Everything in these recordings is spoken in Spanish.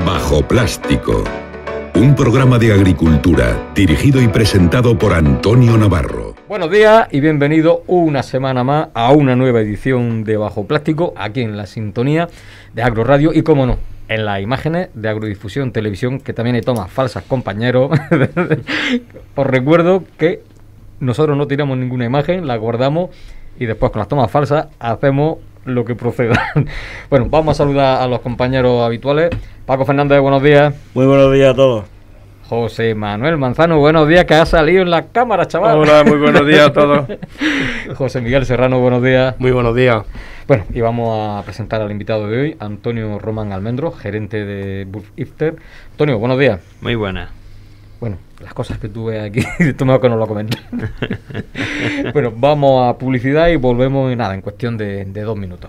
Bajo Plástico, un programa de agricultura dirigido y presentado por Antonio Navarro. Buenos días y bienvenido una semana más a una nueva edición de Bajo Plástico, aquí en la sintonía de Agroradio y, como no, en las imágenes de Agrodifusión Televisión, que también hay tomas falsas, compañeros. Os recuerdo que nosotros no tiramos ninguna imagen, la guardamos y después con las tomas falsas hacemos lo que proceda. Bueno, vamos a saludar a los compañeros habituales. Paco Fernández, buenos días. Muy buenos días a todos. José Manuel Manzano, buenos días, que ha salido en la cámara, chaval. Hola, muy buenos días a todos. José Miguel Serrano, buenos días. Muy buenos días. Bueno, y vamos a presentar al invitado de hoy, Antonio Román Almendro, gerente de Wolf Ifter. Antonio, buenos días. Muy buenas. Bueno, las cosas que tuve aquí, tú mejor que nos lo comentas. Bueno, vamos a publicidad y volvemos en cuestión de 2 minutos.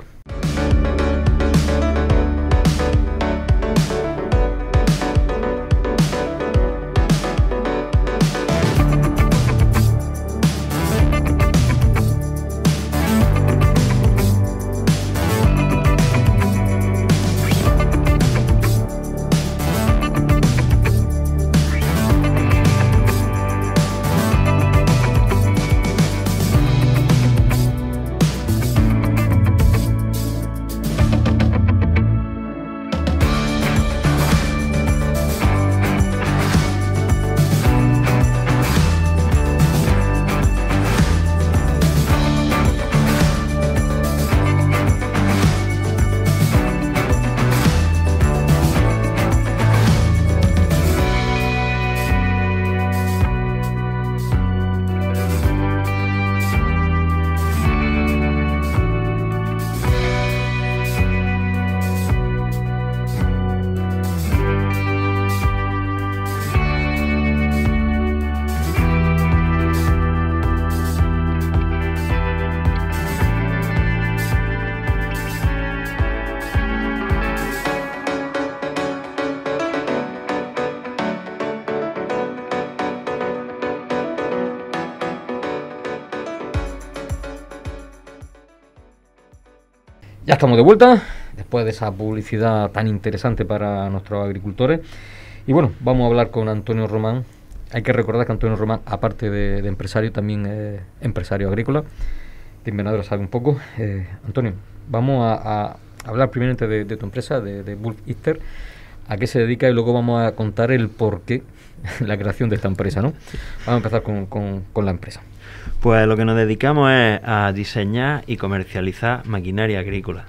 Ya estamos de vuelta, después de esa publicidad tan interesante para nuestros agricultores. Y bueno, vamos a hablar con Antonio Román. Hay que recordar que Antonio Román, aparte de empresario, también es empresario agrícola. De invernadero sabe un poco. Antonio, vamos a hablar primeramente de tu empresa, de Wolf Ifter, a qué se dedica, y luego vamos a contar el porqué, la creación de esta empresa, ¿no? Vamos a empezar con la empresa. Pues lo que nos dedicamos es a diseñar y comercializar maquinaria agrícola.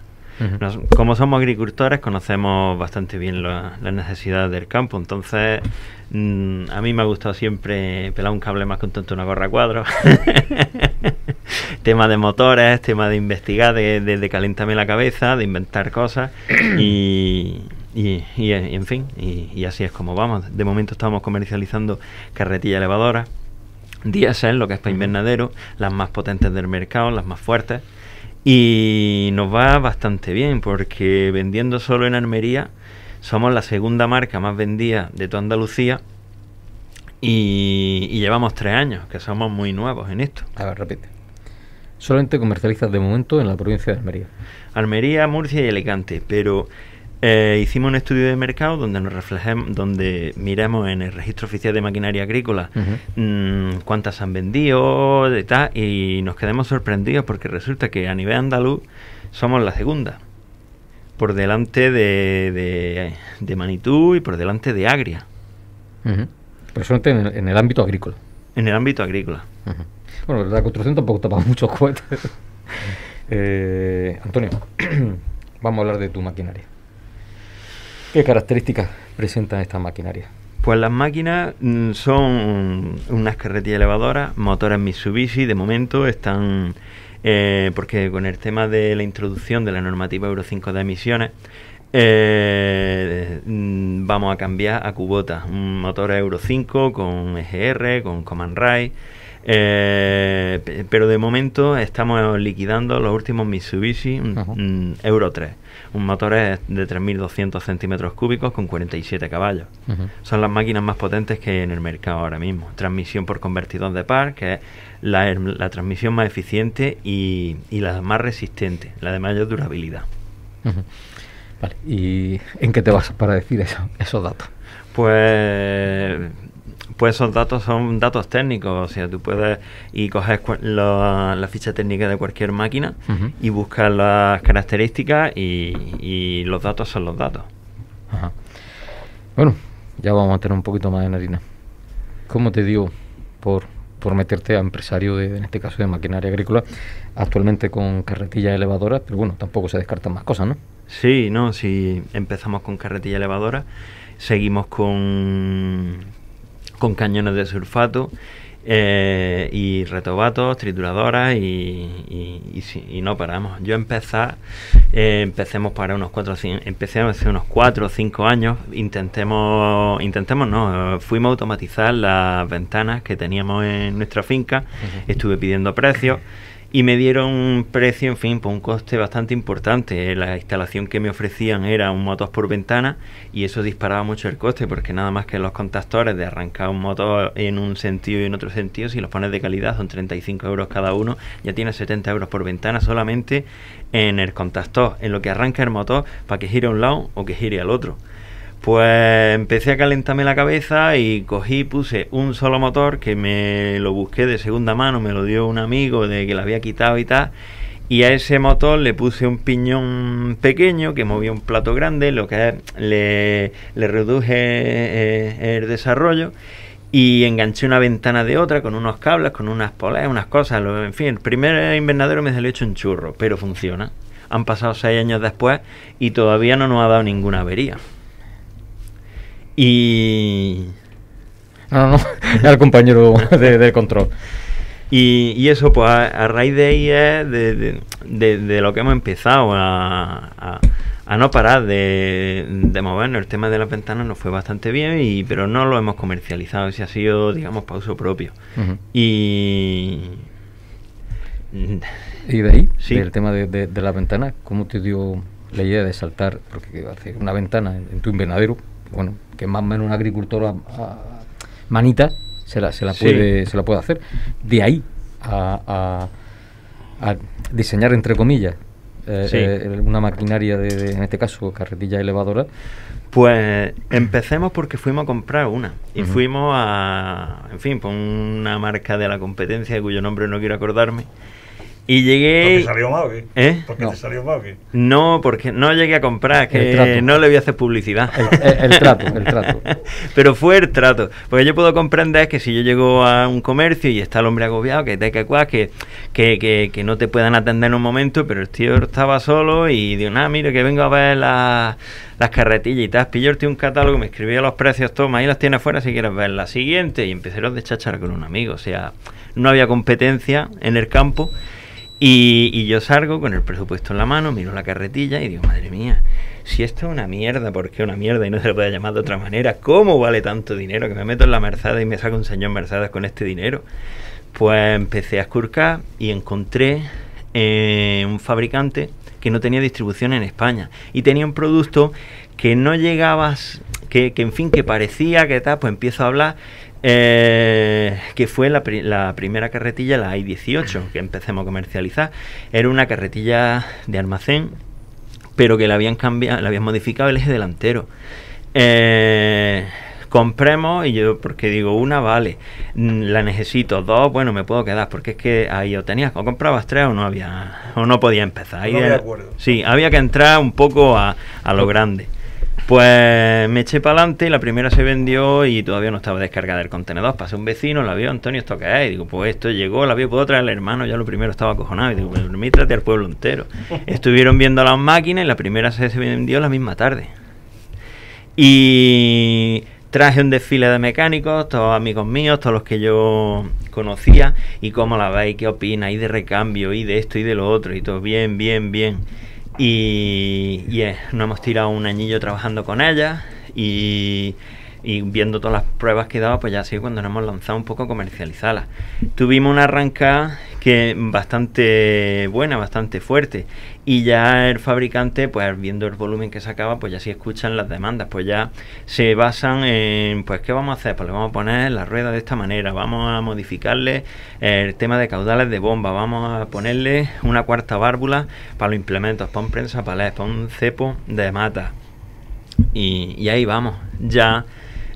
Como somos agricultores, conocemos bastante bien las necesidades del campo. Entonces, a mí me ha gustado siempre pelar un cable más contento una gorra a cuadros. Tema de motores, tema de investigar, de calentarme la cabeza, de inventar cosas y en fin, y así es como vamos. De momento estamos comercializando carretillas elevadoras, diésel, lo que es para invernadero, las más potentes del mercado, las más fuertes, y nos va bastante bien porque vendiendo solo en Almería somos la segunda marca más vendida de toda Andalucía y llevamos 3 años, que somos muy nuevos en esto. A ver, repite. Solamente comercializas de momento en la provincia de Almería. Almería, Murcia y Alicante, pero hicimos un estudio de mercado donde nos reflejemos, donde miremos en el registro oficial de maquinaria agrícola cuántas han vendido de tal, y nos quedamos sorprendidos porque resulta que a nivel andaluz somos la segunda, por delante de Manitú y por delante de Agria. Pero solamente en el ámbito agrícola. En el ámbito agrícola. Bueno, la construcción tampoco tapa muchos cohetes. Antonio, vamos a hablar de tu maquinaria. ¿Qué características presentan estas maquinarias? Pues las máquinas son unas carretillas elevadoras, motores Mitsubishi. De momento están, porque con el tema de la introducción de la normativa Euro 5 de emisiones, vamos a cambiar a Kubota, un motor Euro 5 con EGR, con Command Rail. Pero de momento estamos liquidando los últimos Mitsubishi Euro 3, un motor de 3.200 centímetros cúbicos con 47 caballos. Son las máquinas más potentes que hay en el mercado ahora mismo. Transmisión por convertidor de par, que es la transmisión más eficiente y la más resistente, la de mayor durabilidad. Vale. ¿Y en qué te basas para decir esos datos? Pues esos datos son datos técnicos, o sea, tú puedes y coges la ficha técnica de cualquier máquina y buscas las características y los datos son los datos. Ajá. Bueno, ya vamos a tener un poquito más en harina. ¿Cómo te dio por meterte a empresario en este caso de maquinaria agrícola, actualmente con carretillas elevadoras, pero bueno, tampoco se descartan más cosas, ¿no? Sí, empezamos con carretilla elevadora, seguimos con cañones de sulfato y retobatos, trituradoras y no paramos. Yo empecemos para empecé hace unos 4 o 5 años, fuimos a automatizar las ventanas que teníamos en nuestra finca, estuve pidiendo precios y me dieron un precio, en fin, por un coste bastante importante. La instalación que me ofrecían era un motor por ventana y eso disparaba mucho el coste, porque nada más que los contactores de arrancar un motor en un sentido y en otro sentido, si los pones de calidad son 35 euros cada uno, ya tienes 70 euros por ventana solamente en el contactor, en lo que arranca el motor para que gire a un lado o que gire al otro. Pues empecé a calentarme la cabeza y puse un solo motor que me lo busqué de segunda mano, me lo dio un amigo de que lo había quitado y tal, y a ese motor le puse un piñón pequeño que movía un plato grande, lo que le reduje el desarrollo, y enganché una ventana de otra con unos cables, con unas poleas, unas cosas, en fin, el primer invernadero me salió hecho un churro, pero funciona. Han pasado 6 años después y todavía no nos ha dado ninguna avería. Y... No, era el compañero de control. Y eso, pues a raíz de ahí es de lo que hemos empezado a no parar de movernos. El tema de las ventanas nos fue bastante bien, pero no lo hemos comercializado. Ese ha sido, digamos, para uso propio. Y de ahí, sí, del tema de las ventanas, ¿cómo te dio la idea de saltar? Porque hacer una ventana en tu invernadero, bueno, que más o menos un agricultor a manita se la puede hacer. De ahí a diseñar, entre comillas, una maquinaria en este caso carretilla elevadora. Pues empecemos porque fuimos a comprar una y fuimos por una marca de la competencia cuyo nombre no quiero acordarme. Y llegué... ¿Porque salió mal o qué? No. ¿Te salió mal o qué? No, porque no llegué a comprar, que no le voy a hacer publicidad. El trato. Pero fue el trato. Porque yo puedo comprender que si yo llego a un comercio y está el hombre agobiado, que no te puedan atender en un momento, pero el tío estaba solo y digo, mira, que vengo a ver las carretillas y tal. Pilló un catálogo, me escribía los precios, toma, ahí las tienes fuera si quieres ver la siguiente. Y empecé a cháchara con un amigo. O sea, no había competencia en el campo. Y yo salgo con el presupuesto en la mano, miro la carretilla y digo, madre mía, si esto es una mierda, ¿por qué una mierda? Y no se le puede llamar de otra manera. ¿Cómo vale tanto dinero que me meto en la Mercedes y me saco un señor Mercedes con este dinero? Pues empecé a escurcar y encontré un fabricante que no tenía distribución en España y tenía un producto que no llegabas, que parecía que tal, pues empiezo a hablar. Que fue la primera carretilla, la i18, que empecemos a comercializar. Era una carretilla de almacén, pero que la habían cambiado, la habían modificado el eje delantero. Compremos, y yo, porque digo, una vale, la necesito, 2, bueno, me puedo quedar, porque es que ahí o comprabas 3 o no podía empezar. Ahí no había acuerdo. Sí, había que entrar un poco a lo grande. Pues me eché para adelante y la primera se vendió y todavía no estaba descargada el contenedor. Pasé un vecino, la vio, Antonio, ¿esto qué es? Y digo, pues esto llegó, la vio, puedo traer al hermano. Ya lo primero estaba acojonado y digo, pues permítete al pueblo entero. Estuvieron viendo las máquinas y la primera se vendió la misma tarde. Y traje un desfile de mecánicos, todos amigos míos, todos los que yo conocía, y cómo la veis, qué opina, y de recambio, y de esto y de lo otro, y todo bien. Y nos hemos tirado un añillo trabajando con ella y viendo todas las pruebas que daba, pues ya así cuando nos hemos lanzado un poco a comercializarlas. Tuvimos una arrancada que bastante buena, bastante fuerte. Y ya el fabricante, pues viendo el volumen que sacaba, pues ya sí escuchan las demandas, pues ya se basan en, pues ¿qué vamos a hacer? Pues le vamos a poner la rueda de esta manera, vamos a modificarle el tema de caudales de bomba, vamos a ponerle una cuarta válvula para los implementos, para un prensapalés, para un cepo de mata. Y ahí vamos, ya...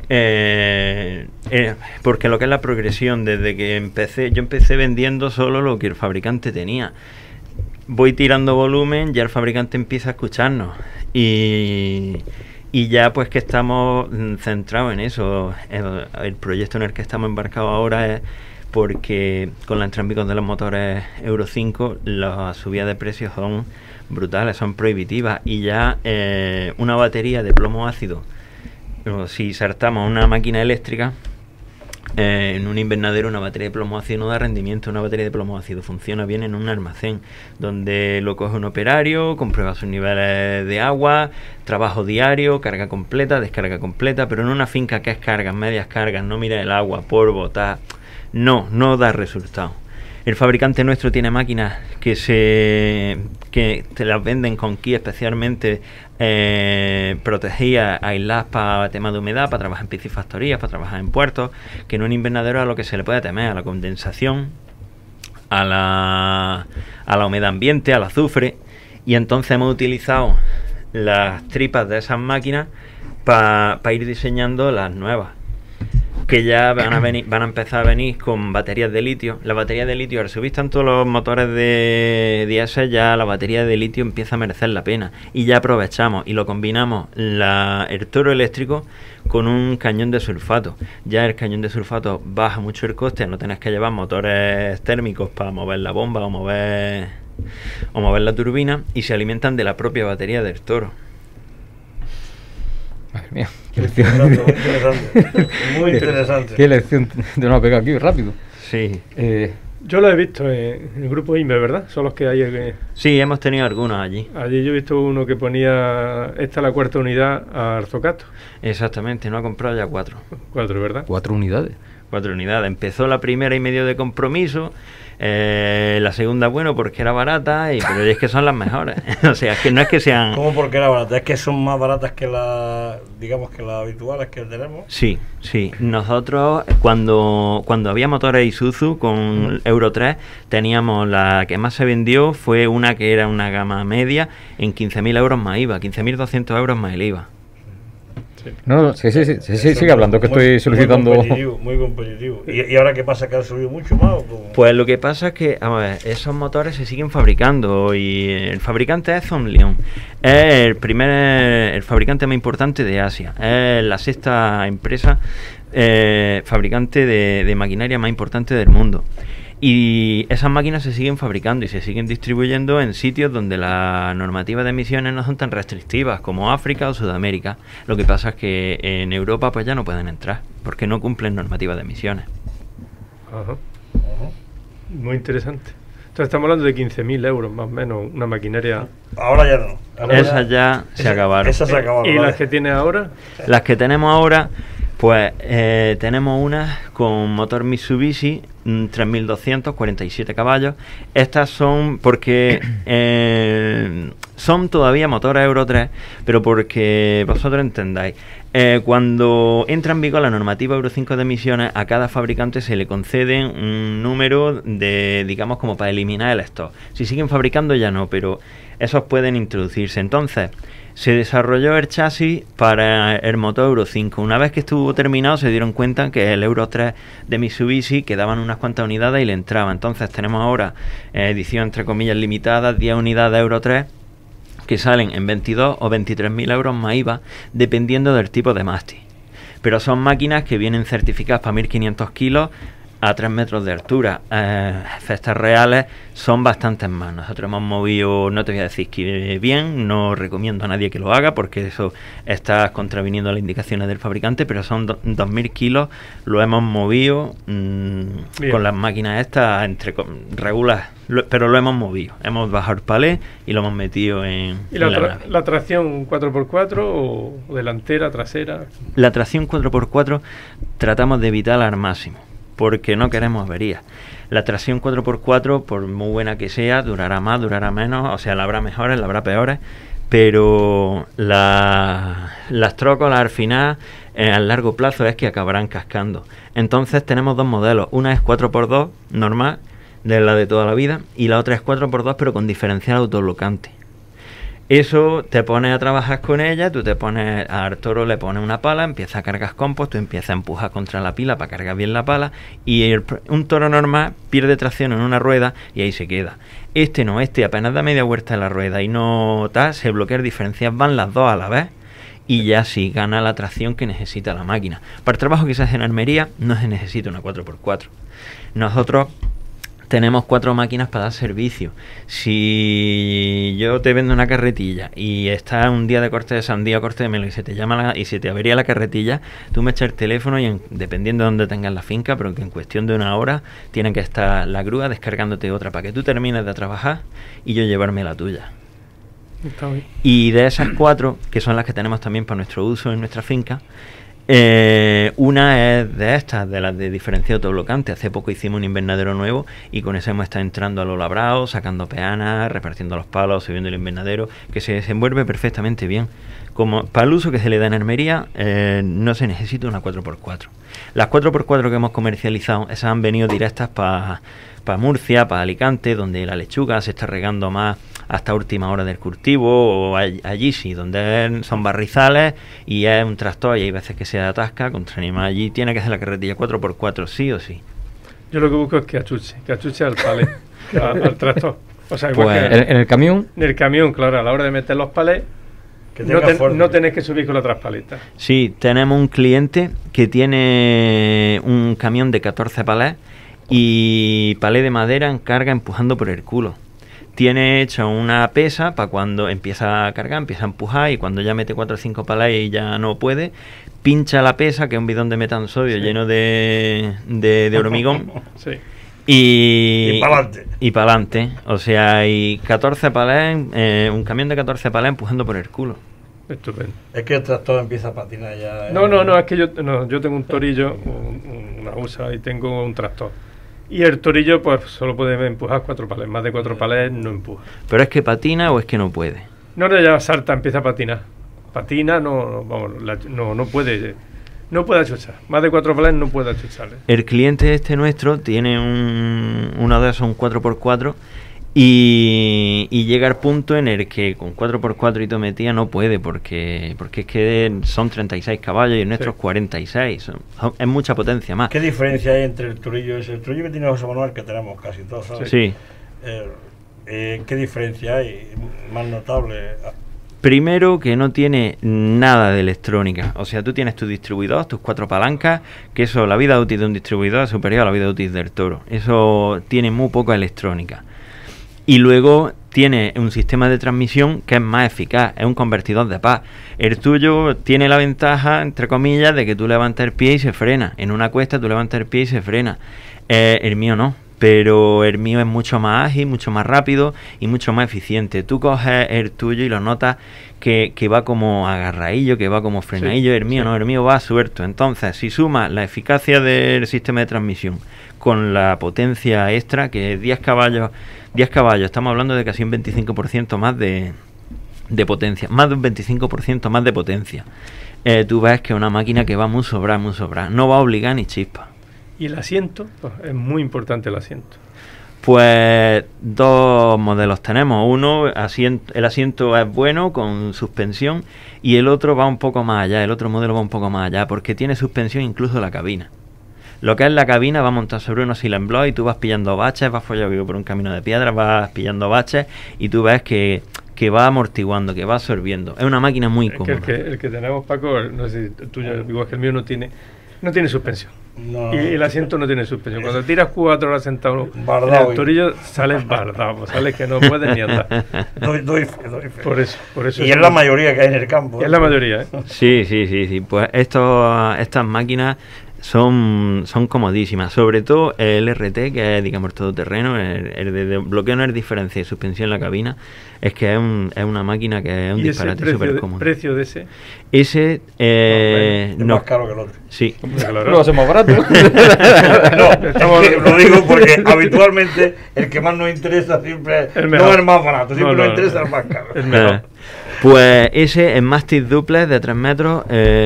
porque lo que es la progresión, desde que yo empecé vendiendo solo lo que el fabricante tenía. Voy tirando volumen, ya el fabricante empieza a escucharnos y ya pues que estamos centrados en eso. El proyecto en el que estamos embarcados ahora es porque con la entrada en vigor de los motores Euro 5 las subidas de precios son brutales, son prohibitivas, y ya una batería de plomo ácido, si saltamos una máquina eléctrica, en un invernadero, una batería de plomo ácido no da rendimiento. Una batería de plomo ácido funciona bien en un almacén donde lo coge un operario, comprueba sus niveles de agua, trabajo diario, carga completa, descarga completa, pero en una finca que es cargas, medias cargas, no mira el agua, polvo, tal, no da resultado. El fabricante nuestro tiene máquinas que te las venden con key especialmente protegidas, aisladas para temas de humedad, para trabajar en piscifactorías, para trabajar en puertos, que en un invernadero a lo que se le puede temer, a la condensación, a la humedad ambiente, al azufre. Y entonces hemos utilizado las tripas de esas máquinas para ir diseñando las nuevas, que ya van a empezar a venir con baterías de litio. La batería de litio, al subir tanto los motores de diésel, ya la batería de litio empieza a merecer la pena, y ya aprovechamos y lo combinamos el toro eléctrico con un cañón de sulfato. Ya el cañón de sulfato baja mucho el coste, no tenés que llevar motores térmicos para mover la bomba o mover la turbina, y se alimentan de la propia batería del toro. Madre mía, qué interesante, muy interesante. Qué lección de una pega aquí, rápido. Sí. Yo lo he visto en el grupo INVE, ¿verdad? Son los que hay. Sí, hemos tenido algunos allí. Allí yo he visto uno que ponía, esta es la cuarta unidad a Arzocato. Exactamente, no ha comprado ya 4. 4, ¿verdad? 4 unidades. 4 unidades. Empezó la primera y medio de compromiso. La segunda, bueno, porque era barata, pero es que son las mejores. O sea, es que no es que sean... ¿Cómo porque era barata? ¿Es que son más baratas que las habituales que tenemos? Sí. Nosotros, cuando había motores Isuzu con Euro 3, teníamos la que más se vendió, fue una que era una gama media en 15.000 euros más IVA, 15.200 euros más el IVA. Sí. No, sí, sigue hablando, que estoy solicitando... Muy competitivo. ¿Y ahora qué pasa? ¿Que han subido mucho más? ¿O cómo? Pues lo que pasa es que, a ver, esos motores se siguen fabricando, y el fabricante es Zonlion. Es el fabricante más importante de Asia. Es la 6ª empresa fabricante de maquinaria más importante del mundo. Y esas máquinas se siguen fabricando y se siguen distribuyendo en sitios donde la normativa de emisiones no son tan restrictivas, como África o Sudamérica. Lo que pasa es que en Europa pues ya no pueden entrar, porque no cumplen normativa de emisiones. Ajá. Muy interesante. Entonces estamos hablando de 15.000 euros más o menos, una maquinaria... Ahora ya no. Esas ya se acabaron. Esas se acabaron. ¿Y las que tiene ahora? Las que tenemos ahora... Pues tenemos unas con motor Mitsubishi 3200, 47 caballos. Estas son porque son todavía motores Euro 3, pero porque vosotros entendáis. Cuando entra en vigor la normativa Euro 5 de emisiones, a cada fabricante se le conceden un número de, digamos, como para eliminar el stock. Si siguen fabricando ya no, pero esos pueden introducirse. Entonces, se desarrolló el chasis para el motor Euro 5. Una vez que estuvo terminado, se dieron cuenta que el Euro 3 de Mitsubishi quedaban unas cuantas unidades y le entraba. Entonces tenemos ahora edición entre comillas limitada, 10 unidades Euro 3, que salen en 22 o 23.000 euros más IVA, dependiendo del tipo de mástil. Pero son máquinas que vienen certificadas para 1.500 kilos a 3 metros de altura. Cestas reales son bastantes más. Nosotros hemos movido, no te voy a decir que bien, no recomiendo a nadie que lo haga porque eso está contraviniendo las indicaciones del fabricante, pero son 2.000 kilos, lo hemos movido con las máquinas estas entre regulas, pero lo hemos movido. Hemos bajado el palé y lo hemos metido en... ¿Y la tracción 4x4 o delantera, trasera? La tracción 4x4 tratamos de evitarla al máximo, porque no queremos averías. La tracción 4x4, por muy buena que sea, durará más, durará menos, o sea, la habrá mejores, la habrá peores, pero las trócolas al final, a largo plazo, es que acabarán cascando. Entonces tenemos dos modelos, una es 4x2 normal, de la de toda la vida, y la otra es 4x2 pero con diferencial autoblocante. Eso te pones a trabajar con ella, tú te pones, al toro le pones una pala, empieza a cargar compost, tú empiezas a empujar contra la pila para cargar bien la pala, y un toro normal pierde tracción en una rueda y ahí se queda. Este no, este apenas da media vuelta en la rueda y no tal, se bloquea el diferencial, van las dos a la vez y ya sí gana la tracción que necesita la máquina. Para el trabajo que se hace en armería no se necesita una 4x4. Nosotros tenemos 4 máquinas para dar servicio. Si yo te vendo una carretilla y está un día de corte de sandía o corte de melón y se te llama y se te avería la carretilla, tú me echas el teléfono y dependiendo de dónde tengas la finca, pero que en cuestión de una hora tiene que estar la grúa descargándote otra para que tú termines de trabajar y yo llevarme la tuya. Está bien. Y de esas 4, que son las que tenemos también para nuestro uso en nuestra finca, una es de estas, de las de diferencial autoblocante. Hace poco hicimos un invernadero nuevo y con eso hemos estado entrando a lo labrado, sacando peanas, repartiendo los palos, subiendo el invernadero, que se desenvuelve perfectamente bien. Como para el uso que se le da en armería, no se necesita una 4x4. Las 4x4 que hemos comercializado, esas han venido directas para Murcia, para Alicante, donde la lechuga se está regando más hasta última hora del cultivo, o allí sí, donde son barrizales y es un tractor y hay veces que se atasca contra animal. Allí tiene que ser la carretilla 4x4 sí o sí. Yo lo que busco es que achuche al palé, al tractor. O sea, igual Pues, que En el camión, en el camión, claro, a la hora de meter los palés, Que no, tenga fuerza. no tenés que subir con las otras paletas. Sí, tenemos un cliente que tiene un camión de 14 palés y palé de madera en carga empujando por el culo. Tiene hecha una pesa para cuando empieza a cargar, empieza a empujar y cuando ya mete 4 o 5 palés y ya no puede, pincha la pesa, que es un bidón de metansodio lleno de hormigón, Sí. y pa'lante. y para adelante. O sea, hay 14 palés, un camión de 14 palés empujando por el culo. Estupendo. Es que el tractor empieza a patinar ya. No, es que yo tengo un torillo, una USA y tengo un tractor. Y el torillo pues solo puede empujar 4 palés, más de 4 palés no empuja. Pero es que patina o es que no puede. No, ya salta, empieza a patinar. Patina, no puede achuchar. Más de 4 palés no puede achuchar. El cliente este nuestro tiene uno de esos, un 4x4, y llega al punto en el que con 4x4 y tometía no puede, porque es que son 36 caballos y el nuestro es 46. Es mucha potencia más. ¿Qué diferencia hay entre el turillo ese? El turillo que tiene José Manuel, que tenemos casi todos, ¿sabes? Sí. ¿Qué diferencia hay más notable? Primero, que no tiene nada de electrónica. O sea, tú tienes tu distribuidor, tus 4 palancas, que eso, la vida útil de un distribuidor es superior a la vida útil del toro. Eso tiene muy poca electrónica. Y luego tiene un sistema de transmisión que es más eficaz, es un convertidor de paz. El tuyo tiene la ventaja, entre comillas, de que tú levantas el pie y se frena. En una cuesta tú levantas el pie y se frena. El mío no, pero el mío es mucho más ágil, mucho más rápido y mucho más eficiente. Tú coges el tuyo y lo notas que va como agarradillo, que va como frenadillo. El mío no, el mío va suelto. Entonces, si sumas la eficacia del sistema de transmisión con la potencia extra, que es 10 caballos, estamos hablando de casi un 25% más de potencia, más de un 25% más de potencia. Tú ves que es una máquina que va muy sobrada, no va a obligar ni chispa. Y el asiento, pues, es muy importante el asiento. Pues 2 modelos tenemos. Uno, el asiento es bueno con suspensión, y el otro va un poco más allá, el otro modelo va un poco más allá, porque tiene suspensión incluso la cabina. Lo que es la cabina va montado sobre unos silent y tú vas pillando baches, vas follado por un camino de piedras, vas pillando baches y tú ves que va amortiguando, que va absorbiendo. Es una máquina muy cómoda. El que tenemos, Paco, no sé si el tuyo, igual que el mío, no tiene suspensión. No. Y el asiento no tiene suspensión. Cuando tiras 4 horas sentado en Bardao. el torillo, sales bardado, sales que no puedes ni andar. Doy fe. Por eso. Y es la mayoría que hay en el campo. Es la mayoría, ¿eh? Sí. Pues estas máquinas son comodísimas, sobre todo el RT, que es, digamos, todoterreno, el de bloqueo no es diferencia y suspensión en la cabina, es que es una máquina que es un disparate súper cómodo. ¿Precio de ese? Ese es más caro que el otro. Sí. No va a ser más barato. No, lo digo porque habitualmente el que más nos interesa siempre no es el más barato, siempre nos interesa el más caro. Es mejor. Pues ese en mástil duplex de 3 metros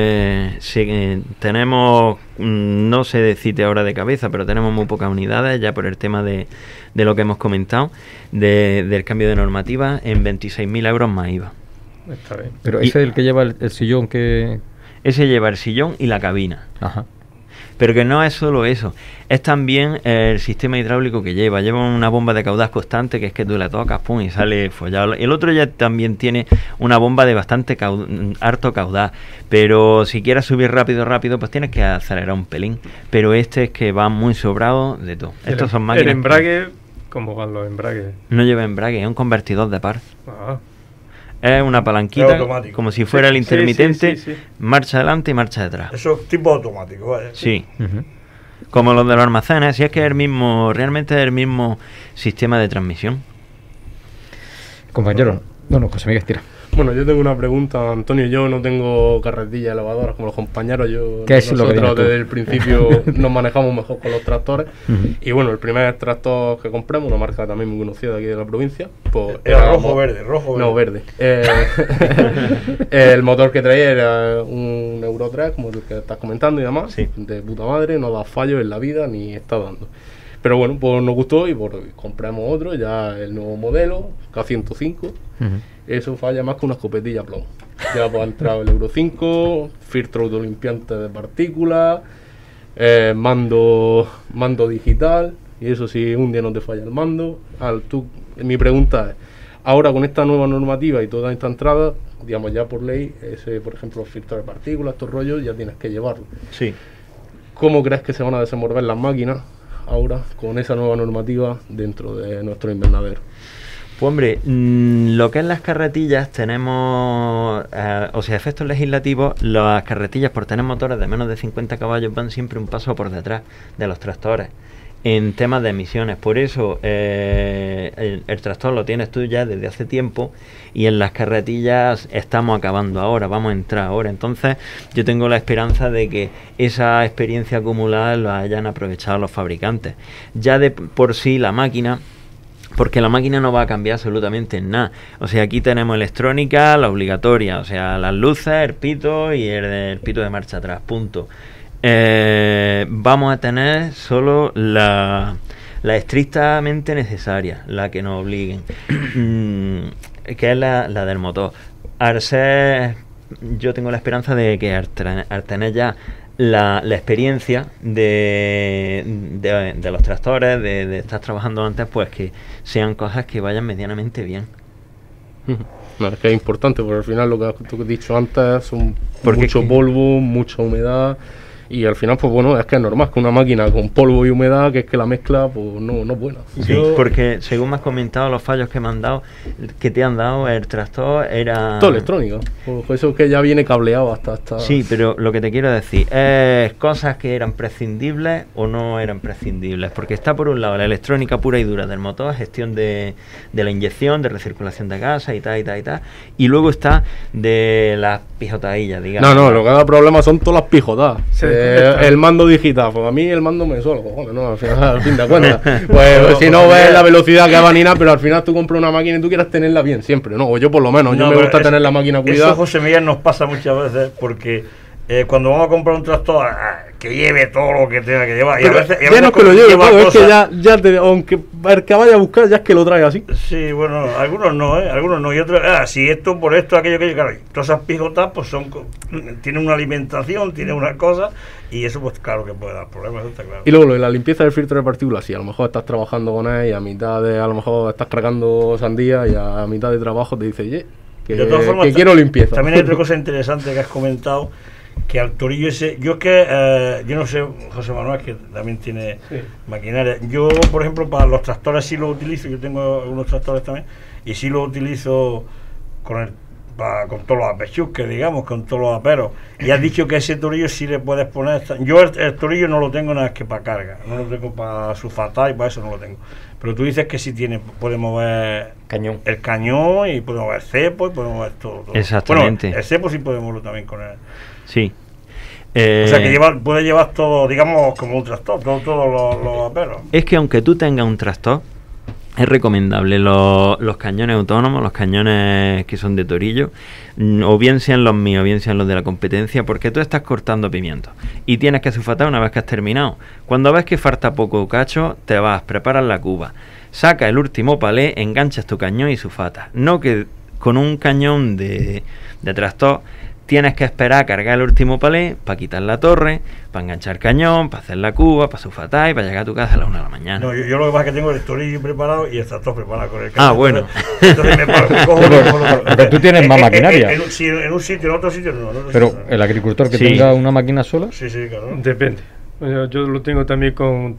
tenemos, no sé decirte ahora de cabeza, pero tenemos muy pocas unidades ya por el tema de lo que hemos comentado, del cambio de normativa, en 26.000 euros más IVA. Está bien. Pero ese es el que lleva el sillón que... Ese lleva el sillón y la cabina. Ajá. Pero que no es solo eso, es también el sistema hidráulico que lleva una bomba de caudal constante, que es que tú le tocas, pum, y sale follado. El otro ya también tiene una bomba de bastante harto caudal, pero si quieres subir rápido, pues tienes que acelerar un pelín. Pero este es que va muy sobrado de todo. Estos son máquinas. ¿El embrague? ¿Cómo van los embragues? No lleva embrague, es un convertidor de par. Ah. Es una palanquita, como si fuera el Sí, intermitente, sí. marcha adelante y marcha detrás. Eso es tipo automático, ¿vale? Sí. Como los de los almacenes, si es que es realmente es el mismo sistema de transmisión. Compañero, no, José Miguel, tira. Bueno, yo tengo una pregunta, Antonio. Yo no tengo carretilla elevadoras como los compañeros. ¿Qué es lo que nosotros tienes tú? desde el principio nos manejamos mejor con los tractores. Y bueno, el primer tractor que compramos, una marca también muy conocida de aquí de la provincia, pues Era rojo verde. No, verde. El motor que traía era un Euro 3, como el que estás comentando y demás. Sí. De puta madre, no da fallos en la vida ni está dando. Pero bueno, pues nos gustó y pues compramos otro, ya el nuevo modelo, K105. Eso falla más que una escopetilla a plomo. Ya pues ha entrado el Euro 5, filtro autolimpiante de partículas, mando digital, y eso sí, un día no te falla el mando. Mi pregunta es, ahora con esta nueva normativa y toda esta entrada, digamos ya por ley, ese, por ejemplo, los filtros de partículas, estos rollos, ya tienes que llevarlo. Sí. ¿Cómo crees que se van a desenvolver las máquinas ahora con esa nueva normativa dentro de nuestro invernadero? Pues hombre, lo que es las carretillas tenemos, efectos legislativos, las carretillas por tener motores de menos de 50 caballos van siempre un paso por detrás de los tractores en temas de emisiones. Por eso el tractor lo tienes tú ya desde hace tiempo y en las carretillas estamos acabando ahora, vamos a entrar ahora. Entonces yo tengo la esperanza de que esa experiencia acumulada lo hayan aprovechado los fabricantes. Ya de por sí la máquina, porque la máquina no va a cambiar absolutamente nada. O sea, aquí tenemos electrónica, la obligatoria, o sea, las luces, el pito y el pito de marcha atrás, punto. Vamos a tener solo la estrictamente necesaria, la que nos obliguen, que es la del motor. Yo tengo la esperanza de que al tener ya la experiencia de los tractores, de estar trabajando antes, pues que sean cosas que vayan medianamente bien. No, es que es importante, porque al final lo que tú has dicho antes son Porque mucho polvo, mucha humedad. Y al final, pues bueno, es que es normal que una máquina con polvo y humedad, que es que la mezcla, pues no es buena. Sí, porque según me has comentado, los fallos que me han dado, que te han dado el tractor era... Todo electrónica, pues eso que ya viene cableado hasta... Sí, pero lo que te quiero decir es cosas que eran prescindibles o no eran prescindibles, porque está por un lado la electrónica pura y dura del motor, gestión de la inyección, de recirculación de gases y tal, y luego está de las pijotadillas, digamos. No, lo que da problema son todas las pijotadas. El mando digital, pues a mí el mando me suena, cojones, ¿no? Al final, al fin de cuentas. Pues si no ves la velocidad que va ni nada, pero al final tú compras una máquina y tú quieres tenerla bien siempre, ¿no? O yo por lo menos, yo me gusta tener la máquina cuidada. Eso, José Miguel, nos pasa muchas veces porque cuando vamos a comprar un tractor, que lleve todo lo que tenga que llevar. Y a veces, ya no es que lo lleve, es que aunque el que vaya a buscar ya es que lo trae así. Sí, bueno, algunos no, algunos no. Y otros, si esto por esto, aquello, claro. Todas esas pijotas, pues tienen una alimentación, tienen unas cosas, y eso, pues claro que puede dar problemas, eso está claro. Y luego, la limpieza del filtro de partículas, sí, a lo mejor estás trabajando con él y a mitad de, a lo mejor estás cargando sandía y a mitad de trabajo te dice, que quiero limpieza. También hay otra cosa interesante que has comentado, que al torillo ese, yo es que yo no sé, José Manuel, que también tiene maquinaria, yo por ejemplo para los tractores sí lo utilizo, yo tengo algunos tractores también y sí lo utilizo con el con todos los apechusques, digamos, con todos los aperos. Y has dicho que ese torillo sí le puedes poner. Yo el torillo no lo tengo nada más que para carga, no lo tengo para sulfatar y para eso no lo tengo. Pero tú dices que sí puede mover Cañón. el cañón y puede mover cepo y puede mover todo. Exactamente. Bueno, el cepo sí puede moverlo también con él. Sí. O sea que puede llevar todo, digamos, como un tractor, todos los aperos. Es que aunque tú tengas un tractor, es recomendable los cañones autónomos, los cañones que son de torillo, o bien sean los míos, o bien sean los de la competencia, porque tú estás cortando pimientos y tienes que sulfatar una vez que has terminado. Cuando ves que falta poco cacho, te vas, preparas la cuba, sacas el último palé, enganchas tu cañón y sulfatas. No que con un cañón de tractor tienes que esperar a cargar el último palé para quitar la torre, para enganchar cañón, para hacer la cuba, para sulfatar y para llegar a tu casa a las 1 de la mañana. No, yo lo que pasa es que tengo el torillo preparado y el tractor preparado con el cañón. Ah, bueno. Entonces me cojo Porque tú tienes más maquinaria. En un sitio, en otro sitio no. Pero el agricultor que Sí. tenga una máquina sola, Sí, claro. Depende. Yo lo tengo también con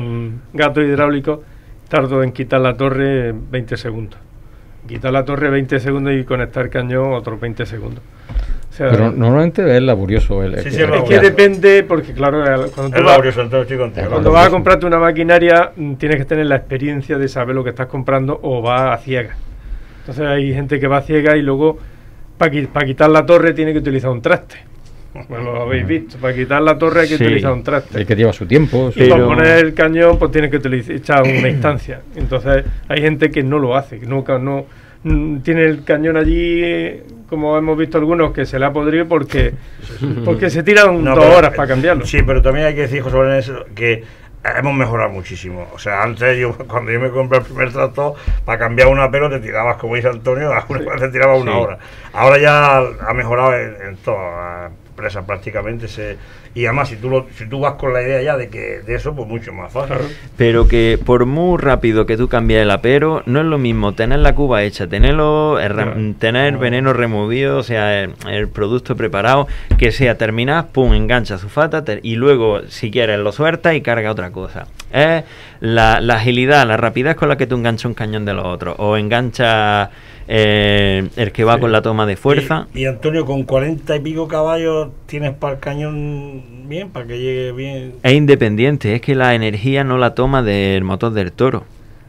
gato hidráulico, tardo en quitar la torre 20 segundos. Quitar la torre 20 segundos y conectar el cañón otros 20 segundos. O sea, pero normalmente es laborioso. Sí, es que depende, porque claro, cuando Es laborioso, entonces estoy contigo. cuando vas a comprarte una maquinaria, tienes que tener la experiencia de saber lo que estás comprando o vas a ciegas. Entonces hay gente que va a ciegas y luego para quitar la torre tiene que utilizar un traste. Pues lo habéis visto, para quitar la torre hay que Sí. utilizar un traste. El que lleva su tiempo. Y para poner el cañón, pues tienes que echar una instancia. Entonces hay gente que no lo hace, que no tiene el cañón allí, como hemos visto algunos, que se le ha podrido porque se tiran No, 2 pero, horas para cambiarlo. Sí, pero también hay que decir, José Lorenzo, que hemos mejorado muchísimo. O sea, antes cuando yo me compré el primer tractor, para cambiar un apero te tirabas, como dice Antonio, te tirabas una hora. Ahora ya ha mejorado en todas las empresas prácticamente. Y además, si tú vas con la idea ya de eso, pues mucho más fácil. Claro. Pero que por muy rápido que tú cambies el apero, no es lo mismo tener la cuba hecha, tener veneno removido, o sea, el producto preparado, que sea terminar, pum, engancha sulfata y luego, si quieres, lo sueltas y carga otra cosa. Es la agilidad, la rapidez con la que tú enganchas un cañón de los otros, o enganchas el que va con la toma de fuerza. Y Antonio, con 40 y pico caballos, ¿tienes para el cañón bien, para que llegue bien? Es independiente, es que la energía no la toma del motor del toro.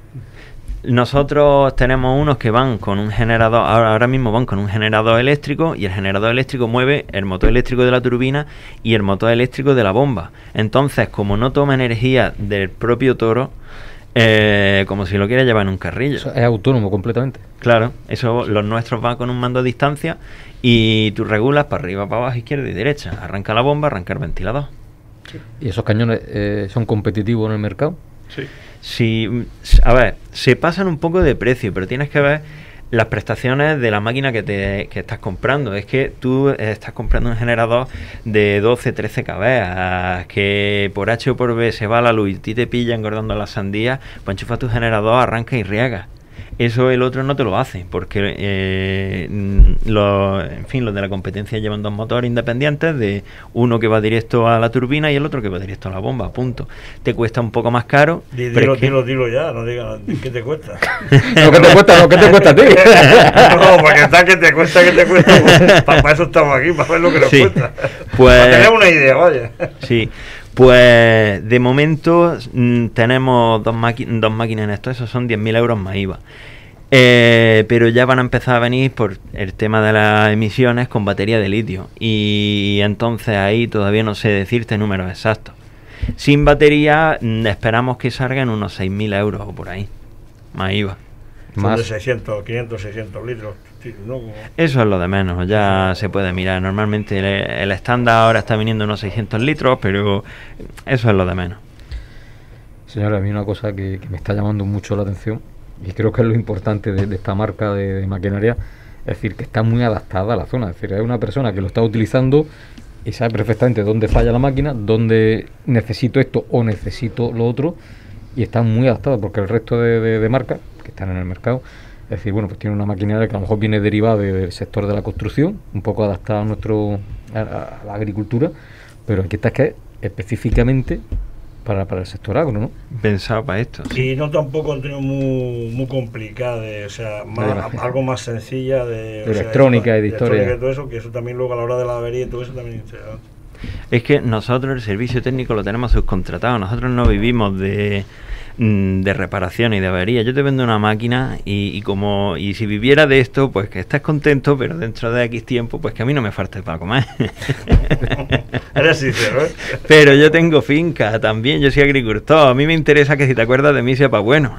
Nosotros tenemos unos que van con un generador, ahora mismo van con un generador eléctrico, y el generador eléctrico mueve el motor eléctrico de la turbina y el motor eléctrico de la bomba. Entonces, como no toma energía del propio toro, como si lo quiera llevar en un carrillo. Eso es autónomo completamente. Claro, eso los nuestros van con un mando a distancia y tú regulas para arriba, para abajo, izquierda y derecha. Arranca la bomba, arranca el ventilador. ¿Y esos cañones son competitivos en el mercado? Sí. Sí, a ver, se pasan un poco de precio, pero tienes que ver las prestaciones de la máquina que estás comprando. Es que tú estás comprando un generador de 12, 13 kV, que por H o por B se va la luz y a ti te pilla engordando las sandías, pues enchufas tu generador, arranca y riega. Eso el otro no te lo hace, porque los de la competencia llevan 2 motores independientes, de uno que va directo a la turbina y el otro que va directo a la bomba, punto. Te cuesta un poco más caro. Dilo ya, no digas qué te cuesta. ¿Lo que te cuesta? ¿Lo que te cuesta a ti? No, porque está que te cuesta, pues, para eso estamos aquí, para ver lo que nos Sí, cuesta. pues, para tener una idea, vaya. Sí, pues de momento tenemos dos máquinas en esto, esos son 10.000 euros más IVA. Pero ya van a empezar a venir por el tema de las emisiones con batería de litio, y entonces ahí todavía no sé decirte números exactos. Sin batería esperamos que salgan unos 6.000 euros o por ahí, más IVA. Son de Más. 600, 500, 600 litros. Sí, ¿no? Como... Eso es lo de menos, ya se puede mirar. Normalmente el estándar ahora está viniendo unos 600 litros, pero eso es lo de menos. Señora, a mí una cosa que me está llamando mucho la atención, y creo que es lo importante de esta marca de maquinaria, es decir, que está muy adaptada a la zona. Es decir, es una persona que lo está utilizando y sabe perfectamente dónde falla la máquina, dónde necesito esto o necesito lo otro, y está muy adaptada, porque el resto de marcas que están en el mercado, es decir, bueno, pues tiene una maquinaria que a lo mejor viene derivada del sector de la construcción, un poco adaptada a la agricultura, pero aquí está que es específicamente para el sector agro, ¿no? Pensado para esto. Y no tampoco Antonio muy complicada, o sea, algo más sencilla de electrónica y de historia. Y todo eso, que eso también luego a la hora de la avería y todo eso también es interesante. Es que nosotros el servicio técnico lo tenemos subcontratado, nosotros no vivimos de reparación y de avería. Yo te vendo una máquina y si viviera de esto, pues que estás contento, pero dentro de X tiempo, pues que a mí no me falte para comer. Eres sincero, ¿eh? Pero yo tengo finca también, yo soy agricultor, a mí me interesa que si te acuerdas de mí sea para bueno.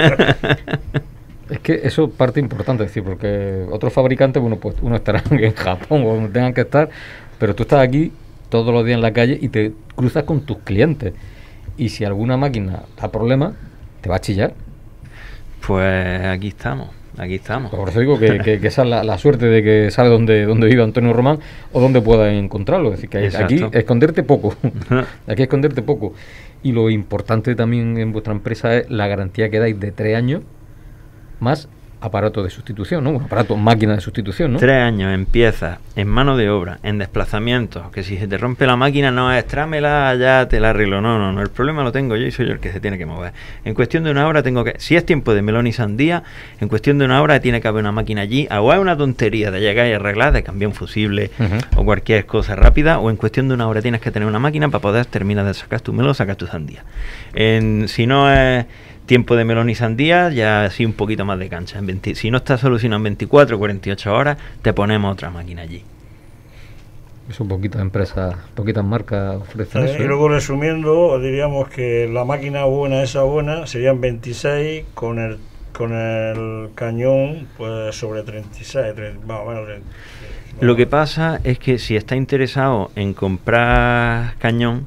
Es que eso es parte importante, es decir, porque otros fabricantes, bueno, pues uno estará en Japón o donde tengan que estar, pero tú estás aquí todos los días en la calle y te cruzas con tus clientes. Y si alguna máquina da problemas, te va a chillar. Pues aquí estamos. Por eso digo que esa es la suerte de que sabe dónde vive Antonio Román o dónde pueda encontrarlo. Es decir, que aquí esconderte poco. Aquí esconderte poco. Y lo importante también en vuestra empresa es la garantía que dais de 3 años más aparato de sustitución, ¿no? Máquina de sustitución, ¿no? 3 años empieza en mano de obra, en desplazamientos, que si se te rompe la máquina no es trámela, ya te la arreglo, no, el problema lo tengo yo y soy yo el que se tiene que mover. En cuestión de una hora si es tiempo de melón y sandía, en cuestión de una hora tiene que haber una máquina allí, o es una tontería de llegar y arreglar, de cambiar un fusible o cualquier cosa rápida, o en cuestión de una hora tienes que tener una máquina para poder terminar de sacar tu melón, sacar tu sandía. Si no es tiempo de melón y sandía, ya sí un poquito más de cancha. Si no está solucionado en 24 o 48 horas, te ponemos otra máquina allí. Eso poquitas empresas, poquitas marcas ofrecen eso. Y luego resumiendo, diríamos que la máquina buena, esa buena, serían 26 con el cañón pues sobre 36, más o menos. Lo que pasa es que si está interesado en comprar cañón,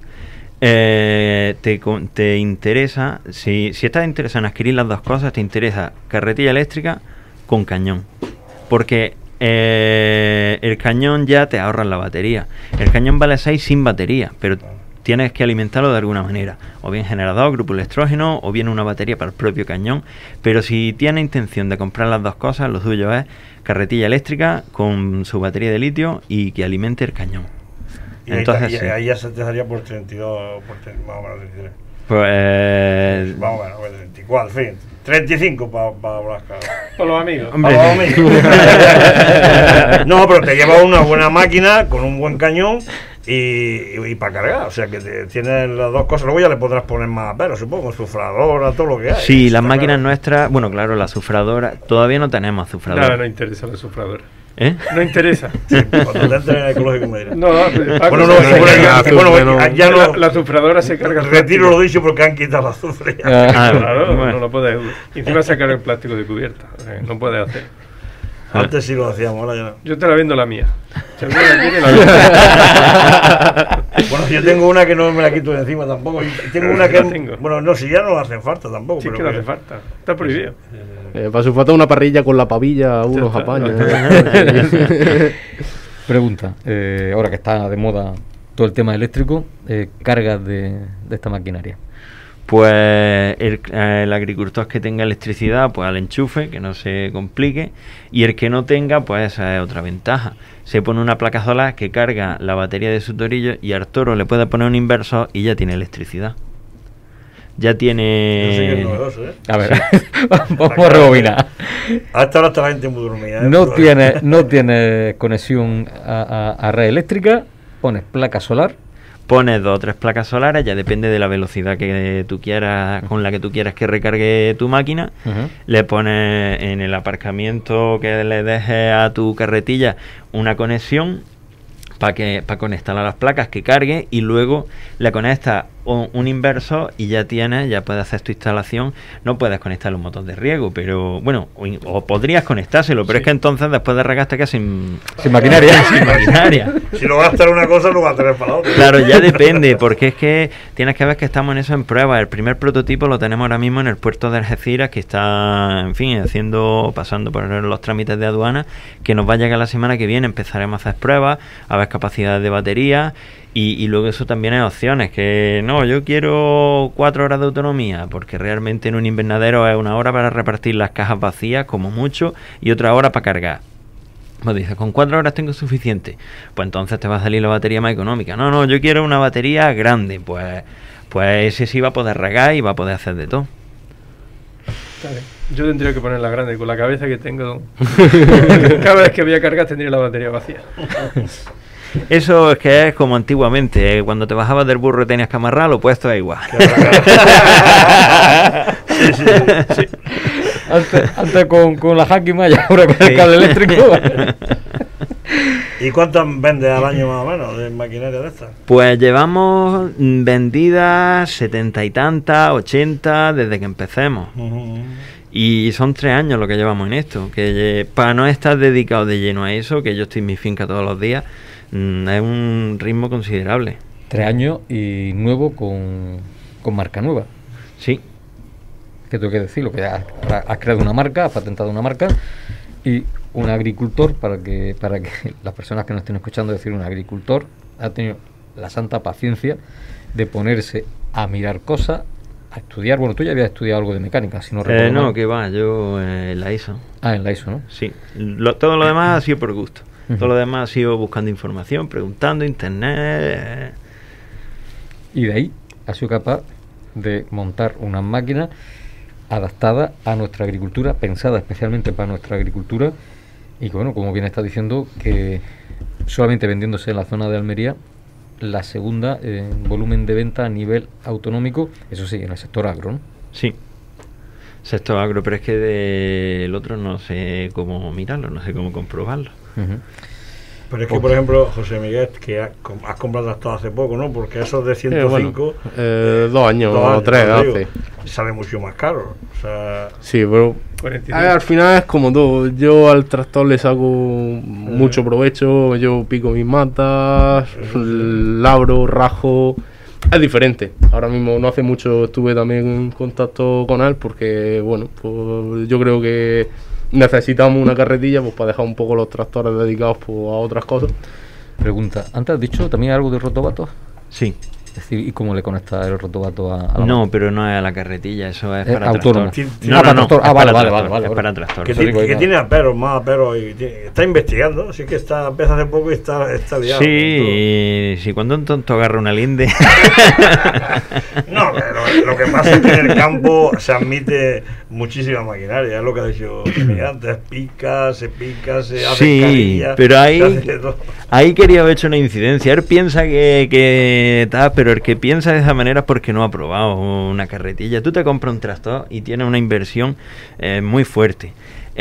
te interesa, si estás interesado en adquirir las dos cosas, te interesa carretilla eléctrica con cañón, porque el cañón ya te ahorra la batería. El cañón vale 6 sin batería, pero tienes que alimentarlo de alguna manera, o bien generador, grupo electrógeno, o bien una batería para el propio cañón. Pero si tienes intención de comprar las dos cosas, lo suyo es carretilla eléctrica con su batería de litio y que alimente el cañón. Y entonces ahí ya se te daría por 32, más o menos 33. Pues más o menos, 34, en fin, 35 para Blasca. Por los amigos. Hombre. No, pero te lleva una buena máquina con un buen cañón y para cargar, o sea que tienes las dos cosas. Luego ya le podrás poner más, pero supongo, sufradora, todo lo que hay. Sí, las máquinas nuestras, bueno, claro, la sufradora, todavía no tenemos sufradora. No interesa la sufradora. ¿Eh? No interesa. Sí, cuando te entres en el ecológico me dirás. No, ya no, la sufradora se carga el retiro lo dicho porque han quitado la azufre. Claro, bueno. no lo puedes. Y encima se carga el plástico de cubierta. No puedes hacer. Antes sí lo hacíamos, ahora ya no. Yo te la vendo la mía. Si alguien la quiere, la vendo. Bueno, yo tengo una que no me la quito de encima tampoco. Y tengo una que. Tengo. Bueno, no, si ya no hacen falta tampoco. Sí, pero que no hace falta. Está prohibido. Para su falta una parrilla con la pavilla, unos apaños. Pregunta, ahora que está de moda todo el tema eléctrico, cargas de esta maquinaria. Pues el agricultor que tenga electricidad, pues al enchufe, que no se complique, y el que no tenga, pues esa es otra ventaja. Se pone una placa solar que carga la batería de su torillo y al toro le puede poner un inversor y ya tiene electricidad. Ya tiene... No sé qué es novedoso, ¿eh? A ver, vamos a rebobinar. Hasta ahora está la gente muy dormida, ¿eh? No tiene conexión a red eléctrica, pones placa solar. Pones 2 o 3 placas solares, ya depende de la velocidad que tú quieras, con la que tú quieras que recargue tu máquina. Le pones en el aparcamiento que le dejes a tu carretilla una conexión para conectar a las placas que cargue, y luego le conectas un inversor y ya puedes hacer tu instalación. No puedes conectar un motor de riego, pero bueno, o podrías conectárselo, pero sí. Es que entonces después de regar te quedas sin maquinaria. Sin maquinaria. Si lo gastas en una cosa, lo vas a tener para la otra. Claro, ya depende, porque es que tienes que ver que estamos en eso en prueba. El primer prototipo lo tenemos ahora mismo en el puerto de Algeciras, que está, en fin, pasando por los trámites de aduana, que nos va a llegar la semana que viene. Empezaremos a hacer pruebas, a ver capacidades de batería. Y luego eso también es opciones, que no, yo quiero 4 horas de autonomía, porque realmente en un invernadero es 1 hora para repartir las cajas vacías, como mucho, y otra hora para cargar. Pues dices, con 4 horas tengo suficiente. Pues entonces te va a salir la batería más económica. No, yo quiero una batería grande, pues pues ese sí va a poder regar y va a poder hacer de todo. Vale. Yo tendría que poner la grande, con la cabeza que tengo. Cada vez que voy a cargar tendría la batería vacía. Eso es que es como antiguamente, cuando te bajabas del burro y tenías que amarrarlo, pues esto es igual. Sí. Antes con la Hakima y ahora con el cable eléctrico. ¿Y cuántas vendes al año más o menos de maquinaria de estas? Pues llevamos vendidas 70 y tantas, 80 desde que empecemos. Y son 3 años lo que llevamos en esto. Que para no estar dedicado de lleno a eso, que yo estoy en mi finca todos los días, es un ritmo considerable. 3 años y nuevo con marca nueva. Sí. Que tengo que decirlo, que has creado una marca, has patentado una marca, y un agricultor, para que las personas que nos estén escuchando decir, un agricultor ha tenido la santa paciencia de ponerse a mirar cosas, a estudiar. Bueno, tú ya habías estudiado algo de mecánica, si no recuerdo mal. No, que va, yo en la ISO. Ah, en la ISO, ¿no? Sí, todo lo demás ha sido por gusto. Todo lo demás ha sido buscando información, preguntando, internet. Y de ahí ha sido capaz de montar unas máquinas adaptadas a nuestra agricultura, pensadas especialmente para nuestra agricultura, y que, bueno, como bien está diciendo, que solamente vendiéndose en la zona de Almería, la segunda en volumen de venta a nivel autonómico, eso sí, en el sector agro, ¿no? Sí, sector agro, pero es que del otro no sé cómo mirarlo, no sé cómo comprobarlo. Pero es que, por ejemplo, José Miguel, que has comprado tractor hace poco, ¿no? Porque esos de 105... 2 años o 3 hace. Sale mucho más caro. O sea... Sí, pero al final es como todo. Yo al tractor le saco mucho provecho. Yo pico mis matas, labro, rajo. Es diferente. Ahora mismo, no hace mucho, estuve también en contacto con él porque, bueno, pues yo creo que necesitamos una carretilla pues para dejar un poco los tractores dedicados pues, a otras cosas. Pregunta, antes has dicho también algo de rotovatos. Sí. Es decir, ¿y cómo le conecta el rotovato a la No, pero no es a la carretilla, eso es para autónomo. tractor. No, para tractor. Ah, vale. Es para tractor. Que tiene aperos, más aperos. Está investigando, así que empieza hace poco y está liado. Sí, sí, cuando un tonto agarra una linde. No, pero lo que pasa es que en el campo se admite muchísima maquinaria, es lo que ha dicho antes, se hace sí, carilla, pero ahí quería haber hecho una incidencia. Él piensa que tal, pero el que piensa de esa manera es porque no ha probado una carretilla. Tú te compras un tractor y tienes una inversión muy fuerte.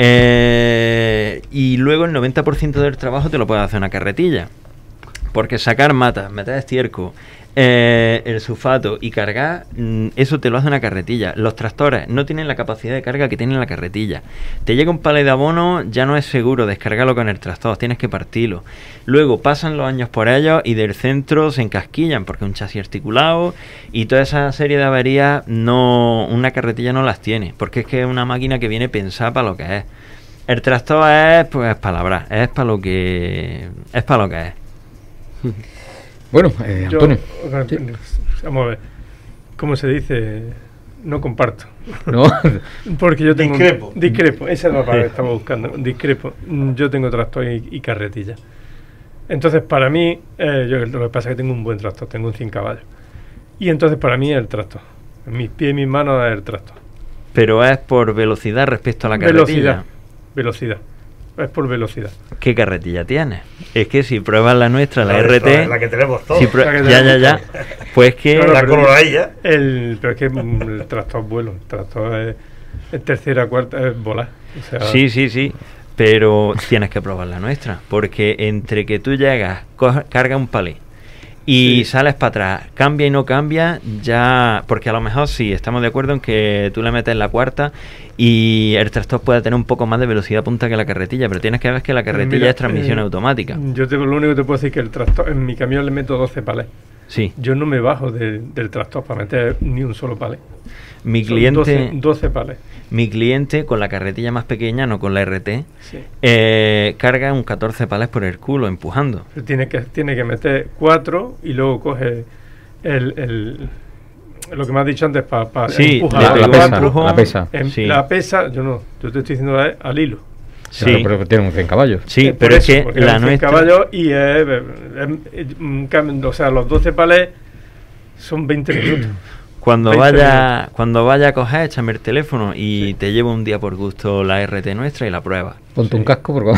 Y luego el 90% del trabajo te lo puede hacer una carretilla. Porque sacar matas, meter estiércol, el sulfato y cargar, eso te lo hace una carretilla. Los tractores no tienen la capacidad de carga que tiene la carretilla. Te llega un palé de abono, ya no es seguro descargarlo con el tractor, tienes que partirlo. Luego pasan los años por ellos y del centro se encasquillan porque es un chasis articulado y toda esa serie de averías una carretilla no las tiene, porque es que es una máquina que viene pensada para lo que es. El tractor es pues palabra, es para lo que es. Bueno, Antonio. Vamos a ver. ¿Cómo se dice? No comparto. No. Porque yo tengo... Discrepo. Esa es la palabra que estamos buscando. Discrepo. Yo tengo tractor y carretilla. Entonces, para mí, lo que pasa es que tengo un buen tractor. Tengo un 100 caballos. Y entonces, para mí, es el tractor. En mis pies y mis manos es el tractor. Pero es por velocidad respecto a la carretilla. Velocidad. Es por velocidad. ¿Qué carretilla tienes? Es que si pruebas la nuestra, la RT... La que tenemos todos. Ya. Pues que... La coloradilla. Pero es que el tractor vuelo. El tractor es tercera, cuarta, es volar. O sea, Sí. Pero tienes que probar la nuestra. Porque entre que tú llegas, carga un palé y sales para atrás, cambia y no cambia, ya... Porque a lo mejor sí, estamos de acuerdo en que tú le metes la cuarta y el tractor puede tener un poco más de velocidad punta que la carretilla, pero tienes que ver que la carretilla es transmisión automática. Yo lo único que te puedo decir es que el tractor, en mi camión le meto 12 palés. Sí. Yo no me bajo del tractor para meter ni un solo palé. Mi cliente... 12 palés. Mi cliente, con la carretilla más pequeña, no con la RT, carga un 14 palés por el culo, empujando. Tiene que meter 4 y luego coge lo que me has dicho antes para empujar la pesa. La pesa, yo te estoy diciendo al hilo. Sí, pero tiene un 100 caballos. Sí, pero es que la nuestra... caballos y o sea, los 12 palés son 20 minutos. Cuando 20 vaya a coger, échame el teléfono y te llevo un día por gusto la RT nuestra y la prueba. Ponte un casco porque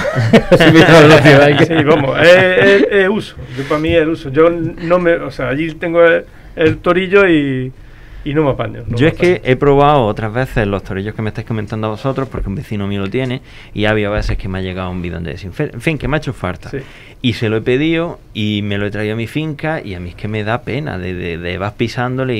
Sí, vamos, es uso. Yo, para mí es el uso. Yo no me, o sea, allí tengo el torillo y no me apaño. Yo es que he probado otras veces los torillos que me estáis comentando a vosotros, porque un vecino mío lo tiene, y ha habido veces que me ha llegado un bidón de desinfectante, en fin, que me ha hecho falta. Sí. Y se lo he pedido y me lo he traído a mi finca, y a mí es que me da pena de vas pisándole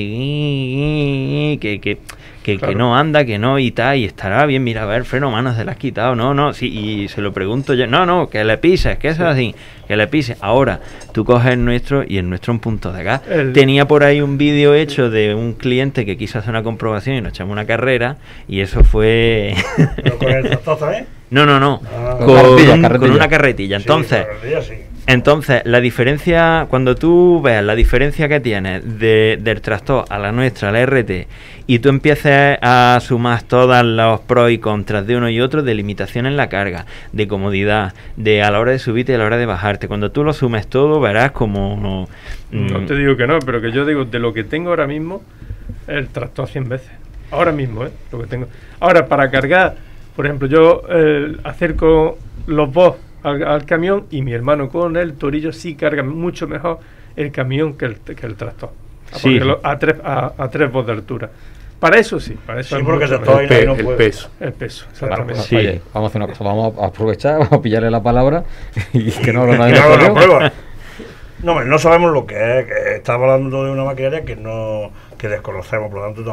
y que Claro. no anda, que no y tal, y estará bien, mira, a ver, freno mano se le has quitado, no, sí, y se lo pregunto yo, no, que le pises, que eso es así, que le pises. Ahora, tú coges el nuestro y el nuestro un punto de gas. Tenía por ahí un vídeo hecho de un cliente que quiso hacer una comprobación y nos echamos una carrera, y eso fue... ¿Pero con el tractor también? No, Ah. con una carretilla. Entonces, Sí, carretilla, sí. entonces, la diferencia, cuando tú veas la diferencia que tienes del tractor a la nuestra, a la RT, y tú empieces a sumar todos los pros y contras de uno y otro, de limitación en la carga, de comodidad, de a la hora de subirte y a la hora de bajarte, cuando tú lo sumes todo, verás como... No te digo que no, pero que yo digo, de lo que tengo ahora mismo, el tractor 100 veces. Ahora mismo, lo que tengo. Ahora, para cargar, por ejemplo, yo acerco los dos al camión, y mi hermano con el torillo sí carga mucho mejor el camión que el tractor. Sí. Porque a 3 voz de altura. Para eso sí, para eso Sí, es porque mucho el mejor. tractor ahí no El puede. peso. El peso, Vale, exactamente. pues, Sí. oye, vamos a hacer una cosa, vamos a aprovechar, vamos a pillarle la palabra y que no habla Y nadie le de hago la correo. prueba. No, hombre, no sabemos lo que es. Que estamos hablando de una maquinaria que desconocemos, por lo tanto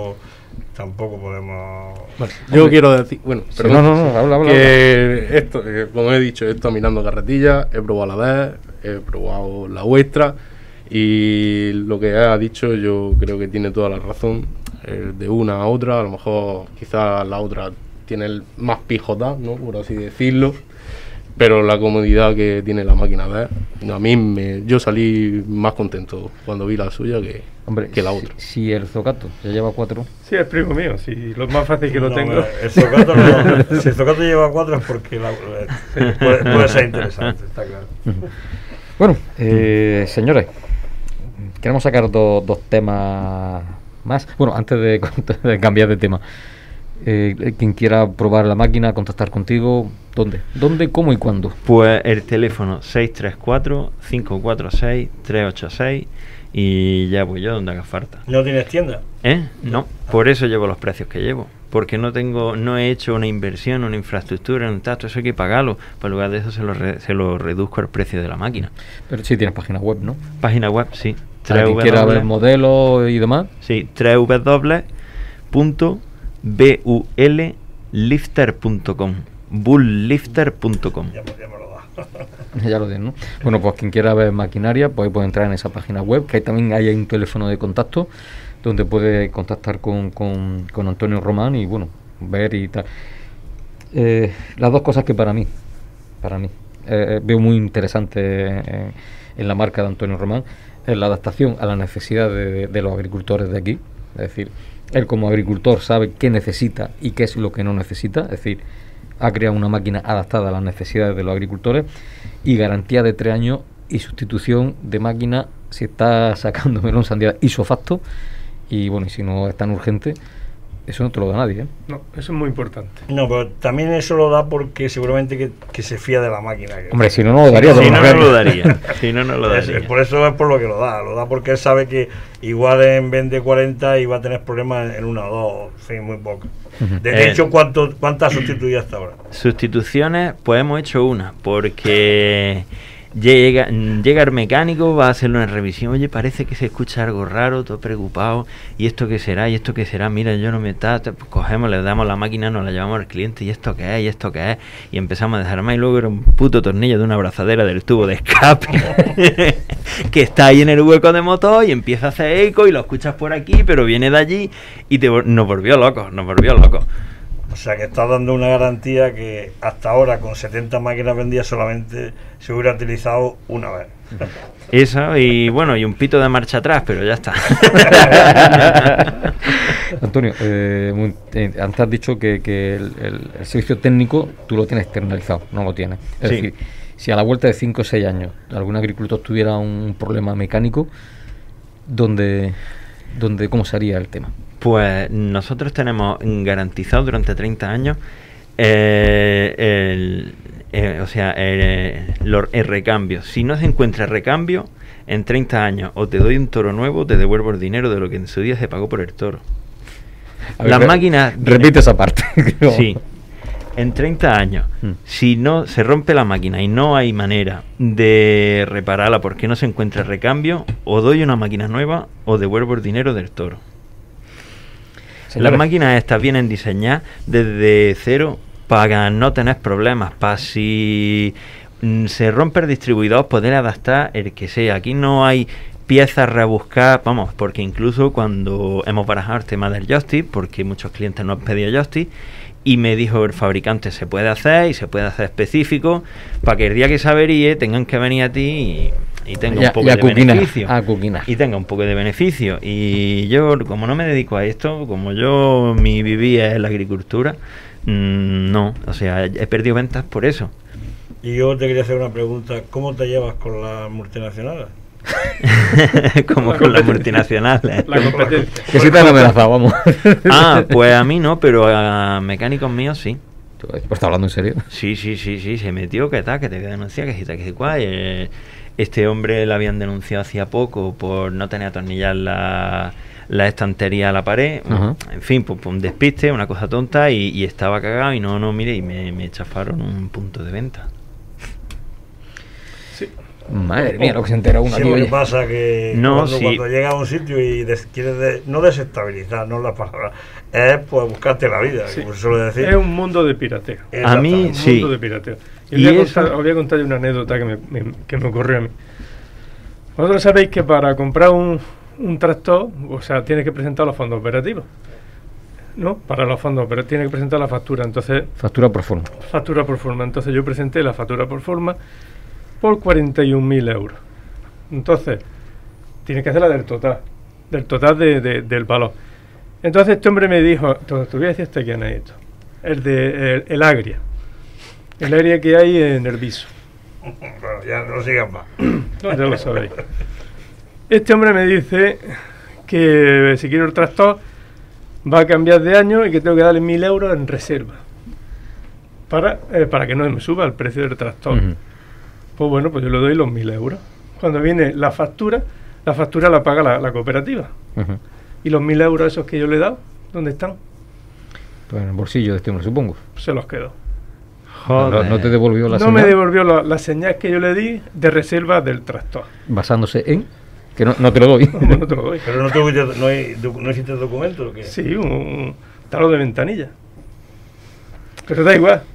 tampoco podemos... Yo quiero decir, bueno, Sí, perdón, no, habla. que esto, como he dicho, he estado mirando carretillas, he probado la vez, he probado la vuestra, y lo que ha dicho yo creo que tiene toda la razón. De una a otra, a lo mejor quizás la otra tiene más pijota, ¿no?, por así decirlo, pero la comodidad que tiene la máquina ver, a mí yo salí más contento cuando vi la suya Hombre, que la otra. Si el Zocato ya lleva 4, Sí, es primo mío, sí, lo más fácil que lo No, tengo. El Zocato no. Si el Zocato lleva 4 es porque puede ser interesante, está claro. Bueno, señores, queremos sacar dos temas más. Bueno, antes de cambiar de tema, quien quiera probar la máquina, contactar contigo, ¿dónde, cómo y cuándo? Pues el teléfono 634-546-386, y ya voy yo donde haga falta. ¿No tienes tienda? No, por eso llevo los precios que llevo, porque no he hecho una inversión, una infraestructura, un tacto, eso hay que pagarlo. Por lugar de eso se lo reduzco al precio de la máquina. Pero sí tienes página web, ¿no? Página web, sí. Para quien quiera ver modelos y demás. Sí, www.bullifter.com, bulllifter.com. Ya me lo da. Ya lo tienen, ¿no? Bueno, pues quien quiera ver maquinaria, pues puede entrar en esa página web, que ahí también hay un teléfono de contacto donde puede contactar con Antonio Román y, bueno, ver y tal. Las dos cosas que para mí veo muy interesante en la marca de Antonio Román es la adaptación a la necesidad de los agricultores de aquí. Es decir, él como agricultor sabe qué necesita y qué es lo que no necesita. Es decir, ha creado una máquina adaptada a las necesidades de los agricultores, y garantía de 3 años y sustitución de máquina si está sacando melón, sandía isofacto. Y bueno, y si no es tan urgente, eso no te lo da nadie, ¿eh? No, eso es muy importante. No, pero también eso lo da porque seguramente que se fía de la máquina. Hombre, si no, no lo daría. Si por no, mujer. no lo daría. Si no, no lo daría. Por eso es por lo que lo da porque él sabe que igual en vez de 40 iba a tener problemas en 1 o 2, en fin, muy poco. De hecho, ¿cuántas has sustituido hasta ahora? Sustituciones, pues hemos hecho una, porque llega el mecánico, va a hacer una revisión, oye, parece que se escucha algo raro, todo preocupado, ¿y esto qué será? ¿Y esto qué será? Mira, yo no me está, pues cogemos, le damos la máquina, nos la llevamos al cliente, ¿y esto qué es? ¿Y esto qué es? Y empezamos a desarmar, y luego era un puto tornillo de una abrazadera del tubo de escape que está ahí en el hueco de motor, y empieza a hacer eco, y lo escuchas por aquí, pero viene de allí, y nos volvió locos. O sea que estás dando una garantía que hasta ahora con 70 máquinas vendidas solamente se hubiera utilizado una vez. Eso, y bueno, y un pito de marcha atrás, pero ya está. Antonio, antes has dicho que el servicio técnico tú lo tienes externalizado, no lo tienes. Es Sí. decir, si a la vuelta de 5 o 6 años algún agricultor tuviera un problema mecánico, ¿cómo sería el tema? Pues nosotros tenemos garantizado durante 30 años el recambio. Si no se encuentra recambio, en 30 años o te doy un toro nuevo o te devuelvo el dinero de lo que en su día se pagó por el toro. Las máquinas... Repite esa parte. Sí. En 30 años, si no se rompe la máquina y no hay manera de repararla porque no se encuentra recambio, o doy una máquina nueva o devuelvo el dinero del toro. Señores, las máquinas estas vienen diseñadas desde cero para no tener problemas, para si se rompe el distribuidor poder adaptar el que sea. Aquí no hay piezas rebuscadas, vamos, porque incluso cuando hemos barajado el tema del joystick, porque muchos clientes nos han pedido joystick, y me dijo el fabricante, se puede hacer y se puede hacer específico para que el día que se averíe tengan que venir a ti y tenga un poco de beneficio. Y tenga un poco de beneficio. Y yo, como no me dedico a esto, como yo mi vivía es la agricultura, no, o sea, he perdido ventas por eso. Y yo te quería hacer una pregunta, ¿cómo te llevas con las multinacionales? Como con las multinacionales. La competencia. Que si te han amenazado, vamos. Pues a mí no, pero a mecánicos míos sí. ¿Pues estás hablando en serio? Sí, se metió, que tal, que te voy a denunciar, que si tal, que si cual. Este hombre lo habían denunciado hacía poco por no tener atornillar la estantería a la pared. En fin, pues un despiste, una cosa tonta, y estaba cagado y mire, y me chafaron un punto de venta. Sí. Madre mía, lo que se entera uno aquí. Lo que pasa que cuando llega a un sitio y quieres no desestabilizar, no la palabra, es pues buscarte la vida, sí, como se suele decir. Es un mundo de pirateo. A mí un sí. Mundo de pirateo. Os voy a contar una anécdota que me ocurrió a mí. Vosotros sabéis que para comprar un tractor, o sea, tienes que presentar los fondos operativos, ¿no? Para los fondos, pero tienes que presentar la factura. Entonces, factura por forma. Factura por forma. Entonces yo presenté la factura por forma por 41.000 euros. Entonces, tienes que hacer la del total del valor. Entonces este hombre me dijo, te voy a decir hasta quién es esto, el Agria que hay en el Viso. Bueno, ya no sigas más. No, ya lo sabéis. Este hombre me dice que si quiero el tractor va a cambiar de año y que tengo que darle 1.000 euros en reserva para que no me suba el precio del tractor. Pues bueno, pues yo le doy los 1.000 euros. Cuando viene la factura la paga la cooperativa. ¿Y los 1.000 euros esos que yo le he dado, dónde están? Pues en el bolsillo de este hombre, supongo. Se los quedó. Joder. No te devolvió la señal. No me devolvió la señal que yo le di de reserva del tractor. Basándose en que no te lo doy. No te lo doy. Pero no hiciste documento, ¿o qué? Sí, un talo de ventanilla. Pero da igual.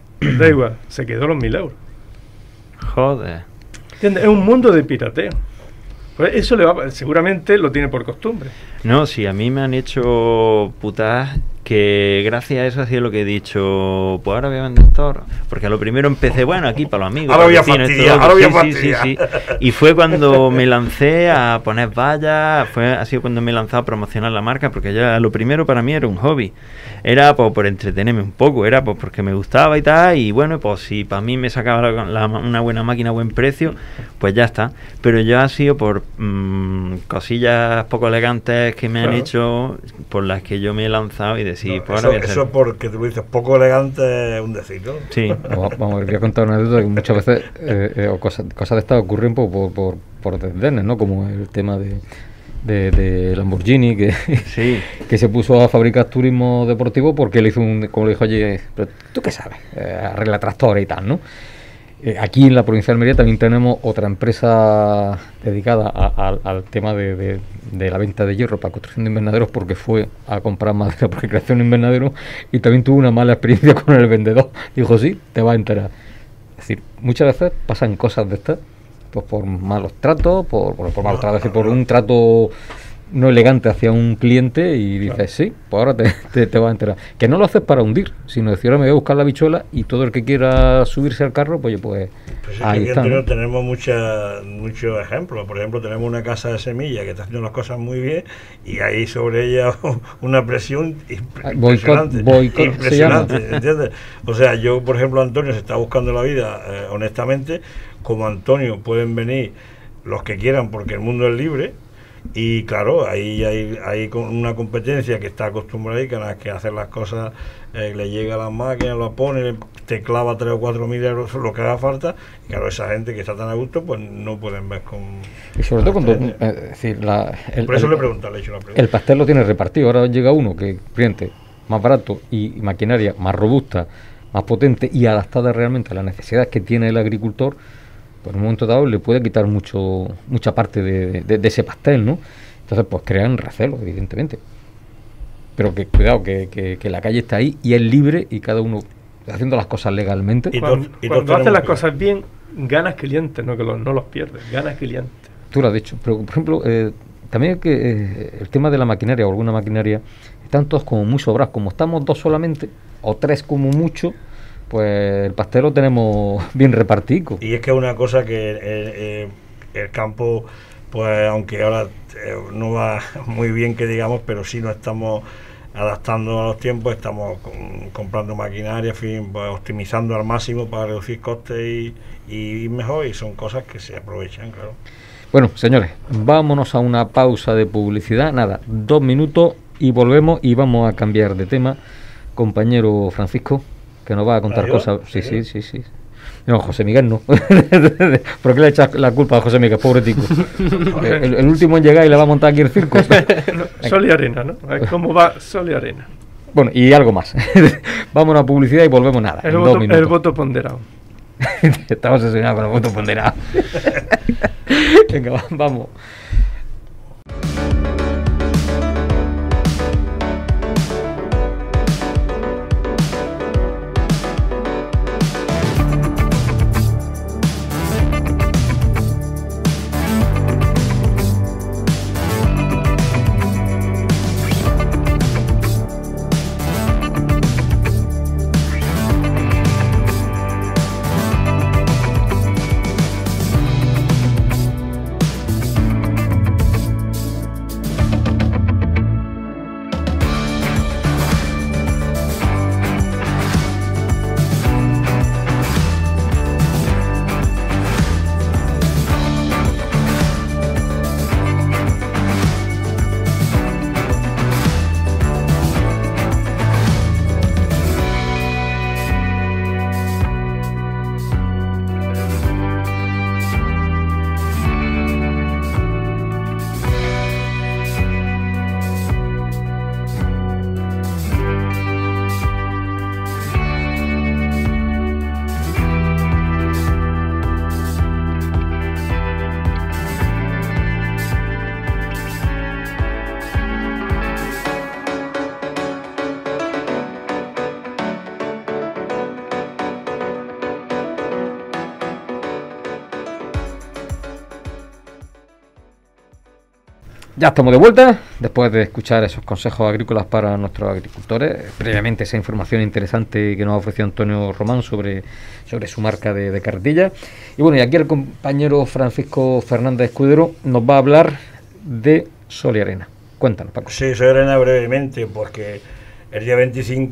Se quedó los 1.000 euros. Joder. ¿Entiendes? Es un mundo de pirateo. Pues eso seguramente lo tiene por costumbre. No, sí, a mí me han hecho putadas que gracias a eso ha sido lo que he dicho, pues ahora voy a vender toros. Porque a lo primero empecé, bueno, aquí para los amigos. Ahora voy a fastidiar, sí. Y fue cuando me lancé a poner vallas, ha sido cuando me he lanzado a promocionar la marca, porque ya lo primero para mí era un hobby. Era pues por entretenerme un poco, era pues porque me gustaba y tal, y bueno, pues si para mí me sacaba una buena máquina a buen precio, pues ya está. Pero ya ha sido por cosillas poco elegantes que me han hecho, por las que yo me he lanzado y decir, pues ahora eso es porque tú dices poco elegante, es un decir, ¿no? Sí. Vamos a ver, voy a contar una anécdota que muchas veces cosas de estas ocurren por desdenes, ¿no? Como el tema de Lamborghini que se puso a fabricar turismo deportivo porque le hizo como le dijo, oye, pero tú qué sabes, arregla tractores y tal, ¿no? Aquí en la provincia de Almería también tenemos otra empresa dedicada al tema de la venta de hierro para construcción de invernaderos, porque fue a comprar madera porque creación de invernadero y también tuvo una mala experiencia con el vendedor. Dijo, sí, te va a enterar. Es decir, muchas veces pasan cosas de estas pues por malos tratos, por malos tratos, es decir, por un trato no elegante hacia un cliente y dices, sí, pues ahora te vas a enterar. Que no lo haces para hundir, sino decir, ahora me voy a buscar la bichuela y todo el que quiera subirse al carro, pues ahí está. ¿No? Tenemos muchos ejemplos. Por ejemplo, tenemos una casa de semilla que está haciendo las cosas muy bien y hay sobre ella una presión impresionante. Impresionante, ¿entiendes? O sea, yo, por ejemplo, Antonio se está buscando la vida, honestamente. Como Antonio pueden venir los que quieran porque el mundo es libre. Y claro, ahí hay una competencia que está acostumbrada y que hacer las cosas, le llega a las máquinas, lo pone, te clava 3 o 4 mil euros lo que haga falta, y claro, esa gente que está tan a gusto, pues no pueden ver con... Y sobre todo cuando... es decir, por eso le he preguntado, le he hecho la pregunta. El pastel lo tiene repartido, ahora llega uno que cliente más barato y maquinaria más robusta, más potente y adaptada realmente a las necesidades que tiene el agricultor, pues en un momento dado le puede quitar mucha parte de ese pastel, ¿no? Entonces pues crean recelo, evidentemente. Pero que cuidado, que la calle está ahí y es libre y cada uno haciendo las cosas legalmente. Cuando haces las cosas bien, ganas clientes, no los pierdes, ganas clientes. Tú lo has dicho, pero por ejemplo, también que el tema de la maquinaria o alguna maquinaria, están todos como muy sobrados, como estamos 2 solamente, o 3 como mucho, pues el pastel lo tenemos bien repartido. Y es que es una cosa que el campo, pues aunque ahora no va muy bien que digamos, pero sí nos estamos adaptando a los tiempos, estamos comprando maquinaria, en fin, pues optimizando al máximo para reducir costes y ir mejor, y son cosas que se aprovechan, claro. Bueno, señores, vámonos a una pausa de publicidad, nada, 2 minutos y volvemos y vamos a cambiar de tema. Compañero Francisco, que nos va a contar cosas. Sí. No, José Miguel no. ¿Por qué le echas la culpa a José Miguel, pobre tico? El último en llegar y le va a montar aquí el circo. Sol y arena, ¿no? ¿Cómo va Sol y arena? Bueno, y algo más. Vamos a una publicidad y volvemos nada. El voto ponderado. Estamos obsesionados con el voto ponderado. Venga, vamos. Ya estamos de vuelta, después de escuchar esos consejos agrícolas para nuestros agricultores, previamente esa información interesante que nos ha ofrecido Antonio Román sobre su marca de carretilla. Y bueno, y aquí el compañero Francisco Fernández Escudero nos va a hablar de Sol y Arena. Cuéntanos, Paco. Sí, Sol y Arena brevemente, porque el día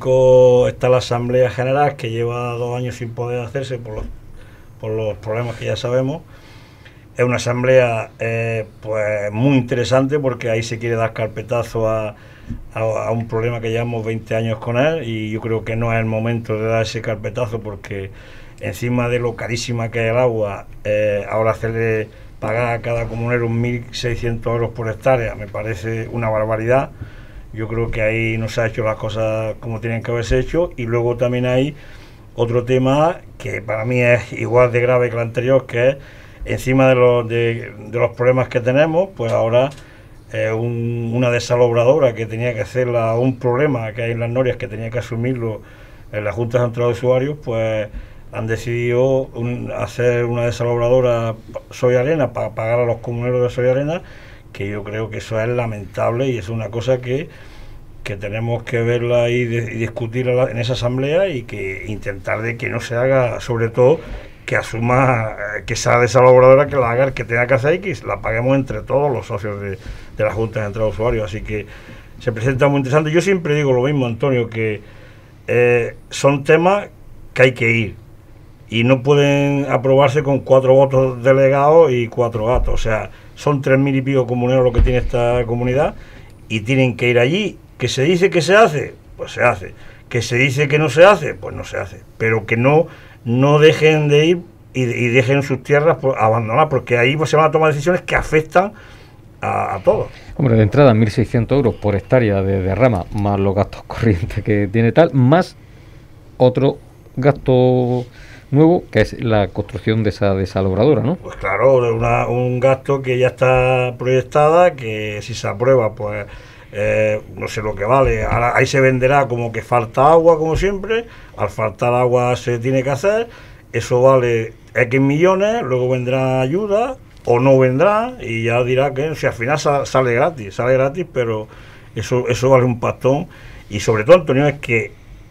25 está la Asamblea General, que lleva 2 años sin poder hacerse por los problemas que ya sabemos. Es una asamblea pues muy interesante, porque ahí se quiere dar carpetazo a un problema que llevamos 20 años con él, y yo creo que no es el momento de dar ese carpetazo, porque encima de lo carísima que es el agua, ahora hacerle pagar a cada comunero 1.600 euros por hectárea me parece una barbaridad. Yo creo que ahí no se ha hecho las cosas como tienen que haberse hecho. Y luego también hay otro tema que para mí es igual de grave que el anterior, que es encima de los problemas que tenemos, pues ahora una desalobradora que tenía que hacer un problema que hay en las norias, que tenía que asumirlo en la Junta Central de Usuarios, pues han decidido hacer una desalobradora Sol y Arena para pagar a los comuneros de Sol y Arena, que yo creo que eso es lamentable y es una cosa que tenemos que verla y discutirla en esa asamblea, y que intentar de que no se haga, sobre todo que asuma que esa desalobradora que la haga el que tenga que hacer y que la paguemos entre todos los socios de la Junta Central de Usuarios. Así que se presenta muy interesante. Yo siempre digo lo mismo, Antonio, que son temas que hay que ir y no pueden aprobarse con 4 votos delegados y 4 gatos. O sea, son 3.000 y pico comuneros lo que tiene esta comunidad, y tienen que ir allí. ¿Que se dice que se hace? Pues se hace. ¿Que se dice que no se hace? Pues no se hace. Pero que no dejen de ir y dejen sus tierras abandonadas, porque ahí pues se van a tomar decisiones que afectan a todos. Hombre, de entrada 1.600 euros por hectárea de rama, más los gastos corrientes que tiene tal, más otro gasto nuevo, que es la construcción de esa desalobradora, ¿no? Pues claro, un gasto que ya está proyectada, que si se aprueba, pues no sé lo que vale. Ahora, ahí se venderá como que falta agua, como siempre. Al faltar agua se tiene que hacer. Eso vale X millones, luego vendrá ayuda o no vendrá, y ya dirá que si al final sale gratis, pero eso vale un pastón. Y sobre todo, Antonio, es que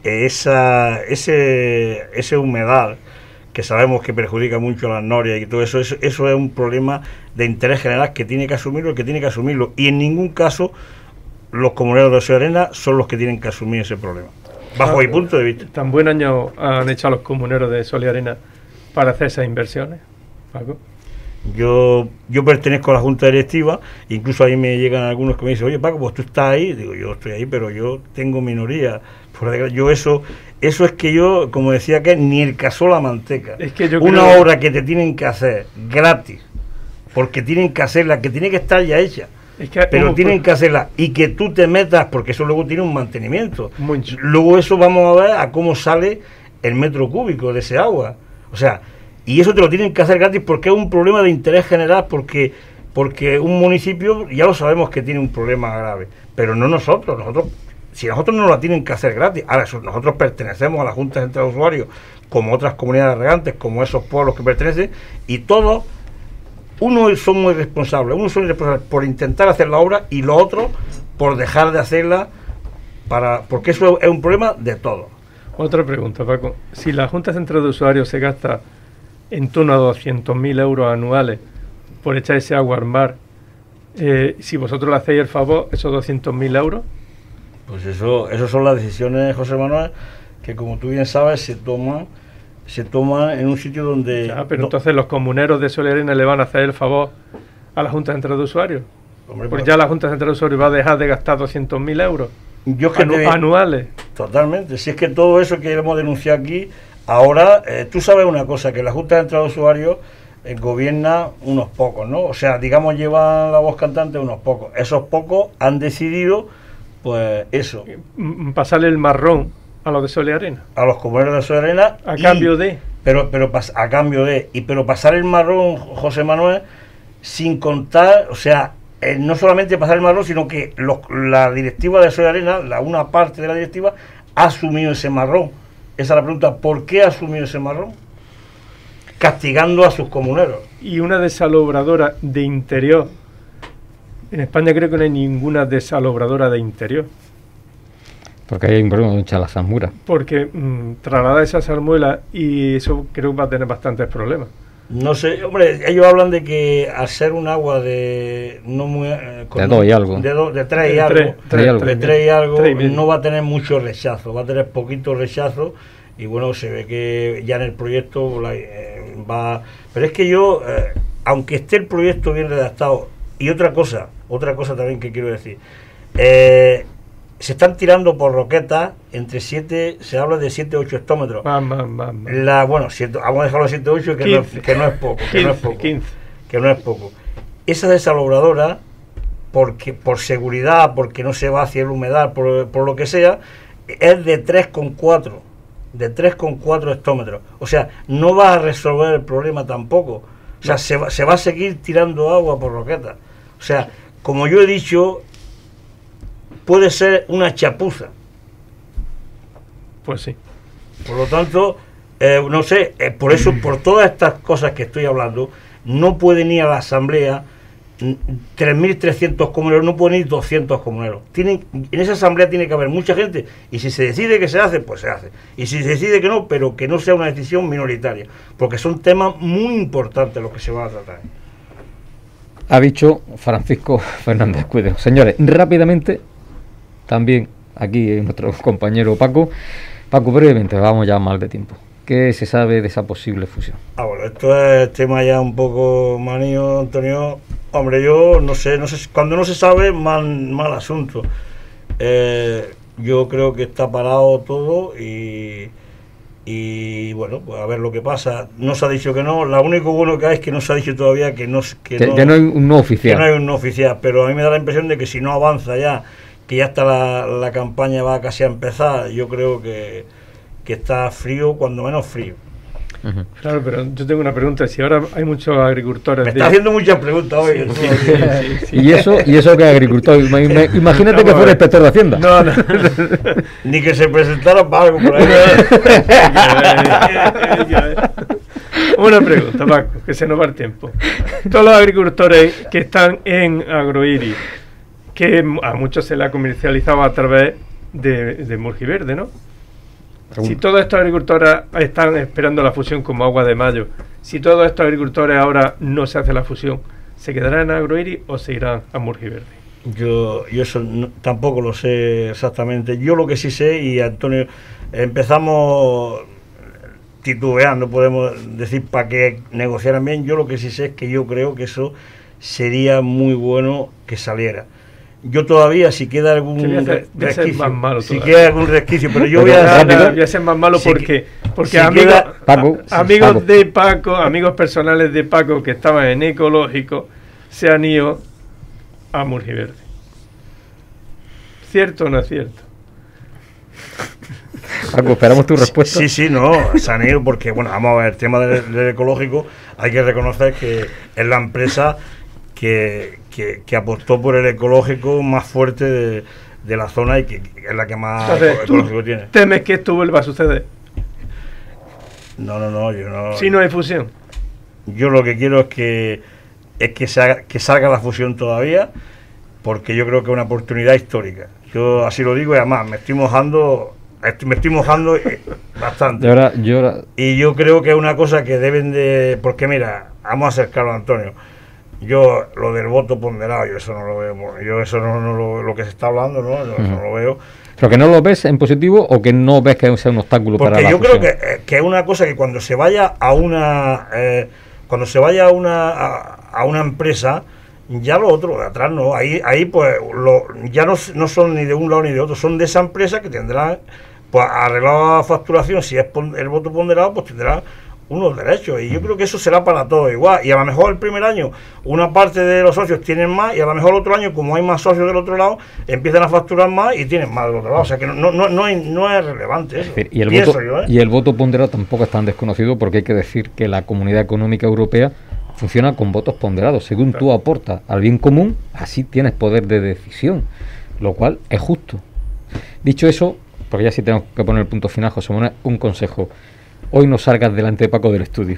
ese humedal, que sabemos que perjudica mucho a las norias y todo eso es un problema de interés general que tiene que asumirlo el que tiene que asumirlo, y en ningún caso los comuneros de Sol y Arena son los que tienen que asumir ese problema, bajo mi punto de vista. ¿Tan buen año han hecho los comuneros de Sol y Arena para hacer esas inversiones, Paco? Yo pertenezco a la junta directiva, incluso ahí me llegan algunos que me dicen, oye Paco, pues tú estás ahí. Digo, yo estoy ahí, pero yo tengo minoría. Yo eso es que yo, como decía, que ni el caso la manteca. Es que una obra que te tienen que hacer gratis, porque tienen que hacerla, que tiene que estar ya hecha, pero tienen que hacerla, y que tú te metas, porque eso luego tiene un mantenimiento. Mucho. Luego eso vamos a ver a cómo sale el metro cúbico de ese agua. O sea, y eso te lo tienen que hacer gratis, porque es un problema de interés general, porque un municipio ya lo sabemos que tiene un problema grave, pero no nosotros. Si nosotros no la tienen que hacer gratis. Ahora, nosotros pertenecemos a la Junta Central de Usuarios, como otras comunidades regantes, como esos pueblos que pertenecen, y todos, unos son muy responsables, por intentar hacer la obra, y los otros por dejar de hacerla, porque eso es un problema de todos. Otra pregunta, Paco. Si la Junta Central de Usuarios se gasta en torno a 200.000 euros anuales por echar ese agua al mar, si vosotros le hacéis el favor, esos 200.000 euros... Pues eso son las decisiones, José Manuel, que como tú bien sabes se toman en un sitio donde... Ya, pero entonces los comuneros de Sol y Arena le van a hacer el favor a la Junta Central de Usuarios. Hombre, pues ya la Junta Central de Usuarios va a dejar de gastar 200.000 euros anuales. Totalmente. Si es que todo eso que hemos denunciado aquí, ahora, tú sabes una cosa, que la Junta Central de Usuarios gobierna unos pocos, ¿no? O sea, digamos, llevan la voz cantante unos pocos. Esos pocos han decidido, pues eso. Pasarle el marrón a los de Sol y Arena. A los comuneros de Sol y Arena. A cambio de... Pero a cambio de... Pero pasar el marrón, José Manuel, sin contar, o sea, no solamente pasar el marrón, sino que la directiva de Sol y Arena, una parte de la directiva, ha asumido ese marrón. Esa es la pregunta, ¿por qué ha asumido ese marrón? Castigando a sus comuneros. Y una desalobradora de interior. En España creo que no hay ninguna desalobradora de interior. Porque ahí hay un problema de echar las salmueras. Porque trasladar esa salmuela, y eso creo que va a tener bastantes problemas. No sé, hombre, ellos hablan de que al ser un agua de no muy de 2 y algo. De 3 y algo. De 3 y algo, no va a tener mucho rechazo, va a tener poquito rechazo, y bueno, se ve que ya en el proyecto va... Pero es que yo, aunque esté el proyecto bien redactado, y otra cosa también que quiero decir, se están tirando por roquetas entre 7, se habla de 7 8 hectómetros. Bueno, vamos a dejarlo a 7 8, que no es poco, 15. Que no es poco. Esa desalobradora, porque por seguridad, porque no se va hacia el humedal, por lo que sea, es de 3,4 hectómetros. O sea, no va a resolver el problema tampoco. O sea, se va a seguir tirando agua por roquetas. O sea, como yo he dicho, puede ser una chapuza. Pues sí. Por lo tanto, no sé, por eso, por todas estas cosas que estoy hablando, no pueden ir a la asamblea 3.300 comuneros, no pueden ir 200 comuneros. En esa asamblea tiene que haber mucha gente, y si se decide que se hace, pues se hace. Y si se decide que no, pero que no sea una decisión minoritaria, porque son temas muy importantes los que se van a tratar. Ha dicho Francisco Fernández Cuedo. Señores, rápidamente, también aquí nuestro compañero Paco, brevemente, vamos ya mal de tiempo. ¿qué se sabe de esa posible fusión? Bueno, esto es tema ya un poco manío, Antonio. Hombre, yo no sé, cuando no se sabe, mal asunto. Yo creo que está parado todo y bueno, pues a ver lo que pasa. No se ha dicho que no. Lo único bueno que hay es que no se ha dicho todavía que no hay un no oficial. Que no hay un no oficial, pero a mí me da la impresión de que si no avanza ya, que ya está la campaña va casi a empezar, yo creo que está frío, cuando menos frío. Uh-huh. Claro, pero yo tengo una pregunta. Si ahora hay muchos agricultores... Me está haciendo muchas preguntas hoy. Sí. ¿Y eso que es agricultor? Imagínate que fuera inspector de Hacienda. No. Ni que se presentara para algo por ahí. Una pregunta, Paco, que se nos va el tiempo. Todos los agricultores que están en Agroiri, que a muchos se le ha comercializado a través de Murgiverde, ¿no? Si todos estos agricultores están esperando la fusión como agua de mayo, si todos estos agricultores ahora no se hace la fusión, ¿se quedarán en Agroiri o se irán a Murgiverde? Yo eso tampoco lo sé exactamente. Yo lo que sí sé, y Antonio, empezamos titubeando, podemos decir, para que negociaran bien. Yo lo que sí sé es que yo creo que eso sería muy bueno que saliera. Yo todavía, si queda algún resquicio, más malo queda algún resquicio, pero yo voy a ser más malo porque si amigos de Paco, amigos personales de Paco que estaban en ecológico, se han ido a Murgiverde. ¿Cierto o no es cierto? Paco, esperamos tu respuesta. Sí, no, se han ido porque, bueno, vamos a ver, el tema del ecológico, hay que reconocer que es la empresa que apostó por el ecológico más fuerte de la zona y que es la que más ecológico tiene. ¿Temes que esto vuelva a suceder? No, yo no. Si no hay fusión. Yo lo que quiero es que salga la fusión todavía, porque yo creo que es una oportunidad histórica. Yo así lo digo y además me estoy mojando bastante. Y yo creo que es una cosa que deben de... Porque mira, vamos a acercarlo a Antonio. Yo, lo del voto ponderado, yo eso no lo veo. Yo eso no lo que se está hablando, ¿no? Yo eso no lo veo. ¿Pero que no lo ves en positivo o que no ves que sea un obstáculo para la fusión? Porque yo creo que es una cosa que cuando se vaya a una empresa, ya lo otro de atrás no. Ahí pues ya no son ni de un lado ni de otro, son de esa empresa que tendrán, pues arreglado la facturación. Si es el voto ponderado, pues tendrán unos derechos, y yo creo que eso será para todos igual. Y a lo mejor el primer año una parte de los socios tienen más, y a lo mejor el otro año, como hay más socios del otro lado, empiezan a facturar más y tienen más del otro lado. O sea que no es relevante eso. Y el voto ponderado tampoco es tan desconocido, porque hay que decir que la Comunidad Económica Europea funciona con votos ponderados. Según tú aportas al bien común, así tienes poder de decisión, lo cual es justo. Dicho eso, porque ya sí tenemos que poner el punto final, José Manuel, un consejo: hoy no salgas delante de Paco del estudio.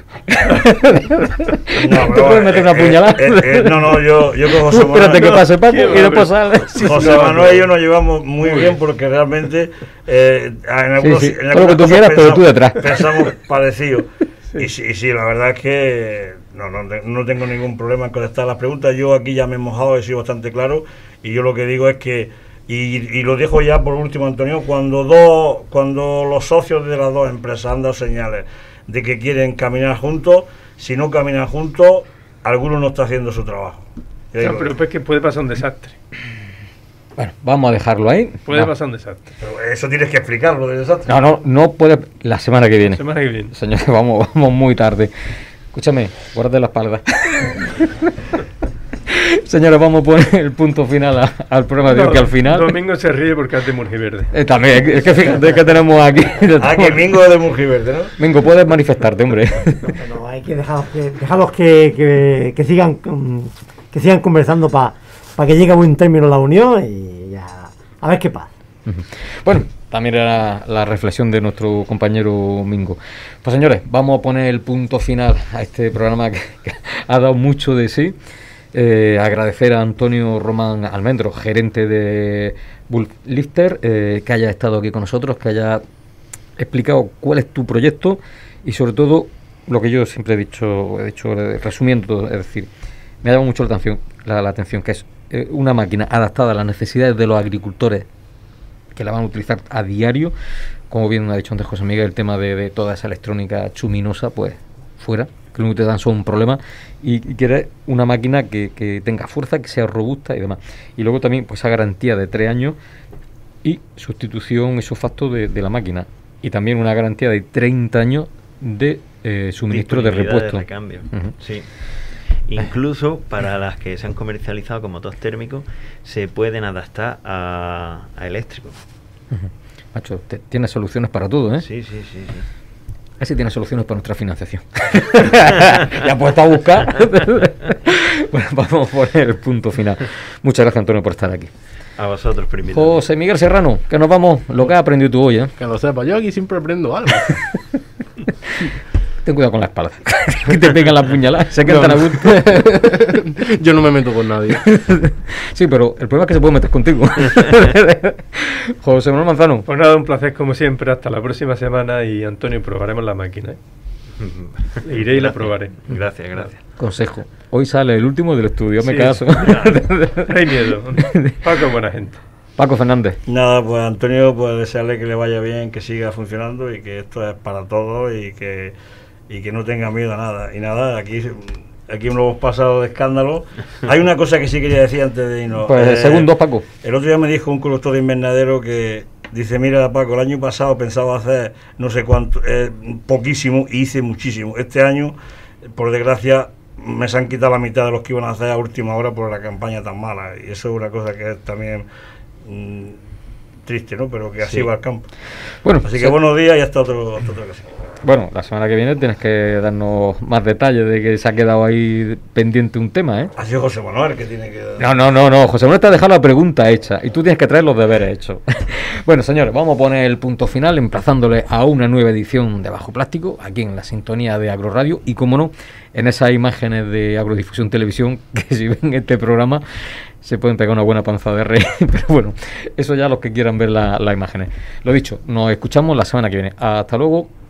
No, ¿Te puedes meter una puñalada? Yo con José Manuel... Espérate que pase Paco y después sales. José Manuel y yo nos llevamos muy bien, porque realmente en algunos todo lo que tú quieras, pero tú detrás. Pensamos parecido. Y sí, la verdad es que no tengo ningún problema en contestar las preguntas. Yo aquí ya me he mojado, he sido bastante claro, y yo lo que digo es que, y lo dejo ya por último, Antonio, cuando los socios de las dos empresas han dado señales de que quieren caminar juntos, si no caminan juntos, alguno no está haciendo su trabajo. Pero es que puede pasar un desastre. Bueno, vamos a dejarlo ahí. Puede pasar un desastre. Pero eso tienes que explicarlo del desastre. No puede. La semana que viene. Señores, vamos muy tarde. Escúchame, guarda la espalda. Señores, vamos a poner el punto final al programa de hoy, que al final... Domingo se ríe porque es de Murgiverde. También, es que fíjate que tenemos aquí... que Mingo es de Murgiverde, ¿no? Mingo, puedes manifestarte, hombre. No, hay que dejarlos que sigan conversando para que llegue a buen término la unión y ya, a ver qué pasa. Bueno, también era la reflexión de nuestro compañero Mingo. Pues señores, vamos a poner el punto final a este programa que ha dado mucho de sí. Agradecer a Antonio Román Almendro, gerente de Bullifter, que haya estado aquí con nosotros, que haya explicado cuál es tu proyecto y sobre todo lo que yo siempre he dicho resumiendo todo, es decir, me ha llamado mucho la atención, que es una máquina adaptada a las necesidades de los agricultores que la van a utilizar a diario, como bien ha dicho antes José Miguel, el tema de toda esa electrónica chuminosa, pues fuera, que lo único que te dan son un problema, y quieres una máquina que tenga fuerza, que sea robusta y demás. Y luego también pues esa garantía de 3 años y sustitución esos factos de la máquina, y también una garantía de 30 años de suministro de repuesto. De recambio. Sí. Incluso para las que se han comercializado con motor térmico se pueden adaptar a eléctrico. Macho, tienes soluciones para todo, ¿eh? Sí. Así tiene soluciones para nuestra financiación. Ya puesto a buscar. Bueno, vamos a poner el punto final. Muchas gracias, Antonio, por estar aquí. A vosotros, por invitarme. José Miguel Serrano, que nos vamos. Lo que has aprendido tú hoy, ¿eh? Que lo sepa, yo aquí siempre aprendo algo. Ten cuidado con la espalda. Que te pegan la puñalada. Se quedan a gusto. Yo no me meto con nadie. Sí, pero el problema es que se puede meter contigo. José Manuel Manzano. Pues nada, un placer como siempre. Hasta la próxima semana. Y Antonio, probaremos la máquina, ¿eh? Iré y la probaré. Gracias. Consejo. Hoy sale el último del estudio. Me Sí. caso. No hay miedo. Paco es buena gente. Paco Fernández. Nada, pues Antonio, pues desearle que le vaya bien, que siga funcionando y que esto es para todos y que no tenga miedo a nada. Y nada, aquí nos hemos pasado de escándalo. Hay una cosa que sí quería decir antes de irnos. Pues segundos, Paco. El otro día me dijo un conductor de invernadero que dice, mira Paco, el año pasado pensaba hacer no sé cuánto, poquísimo, y hice muchísimo. Este año, por desgracia, me se han quitado la mitad de los que iban a hacer a última hora por la campaña tan mala. Y eso es una cosa que es también triste, ¿no? Pero que así va el campo. Bueno, Así que buenos días y hasta otra ocasión. Bueno, la semana que viene tienes que darnos más detalles de que se ha quedado ahí pendiente un tema, ¿eh? Ha sido José Manuel que tiene que... No, José Manuel te ha dejado la pregunta hecha y tú tienes que traer los deberes hechos. Bueno, señores, vamos a poner el punto final emplazándole a una nueva edición de Bajo Plástico, aquí en la sintonía de Agroradio y, como no, en esas imágenes de Agrodifusión Televisión, que si ven este programa se pueden pegar una buena panza de rey, pero bueno, eso ya los que quieran ver las imágenes. Lo dicho, nos escuchamos la semana que viene. Hasta luego.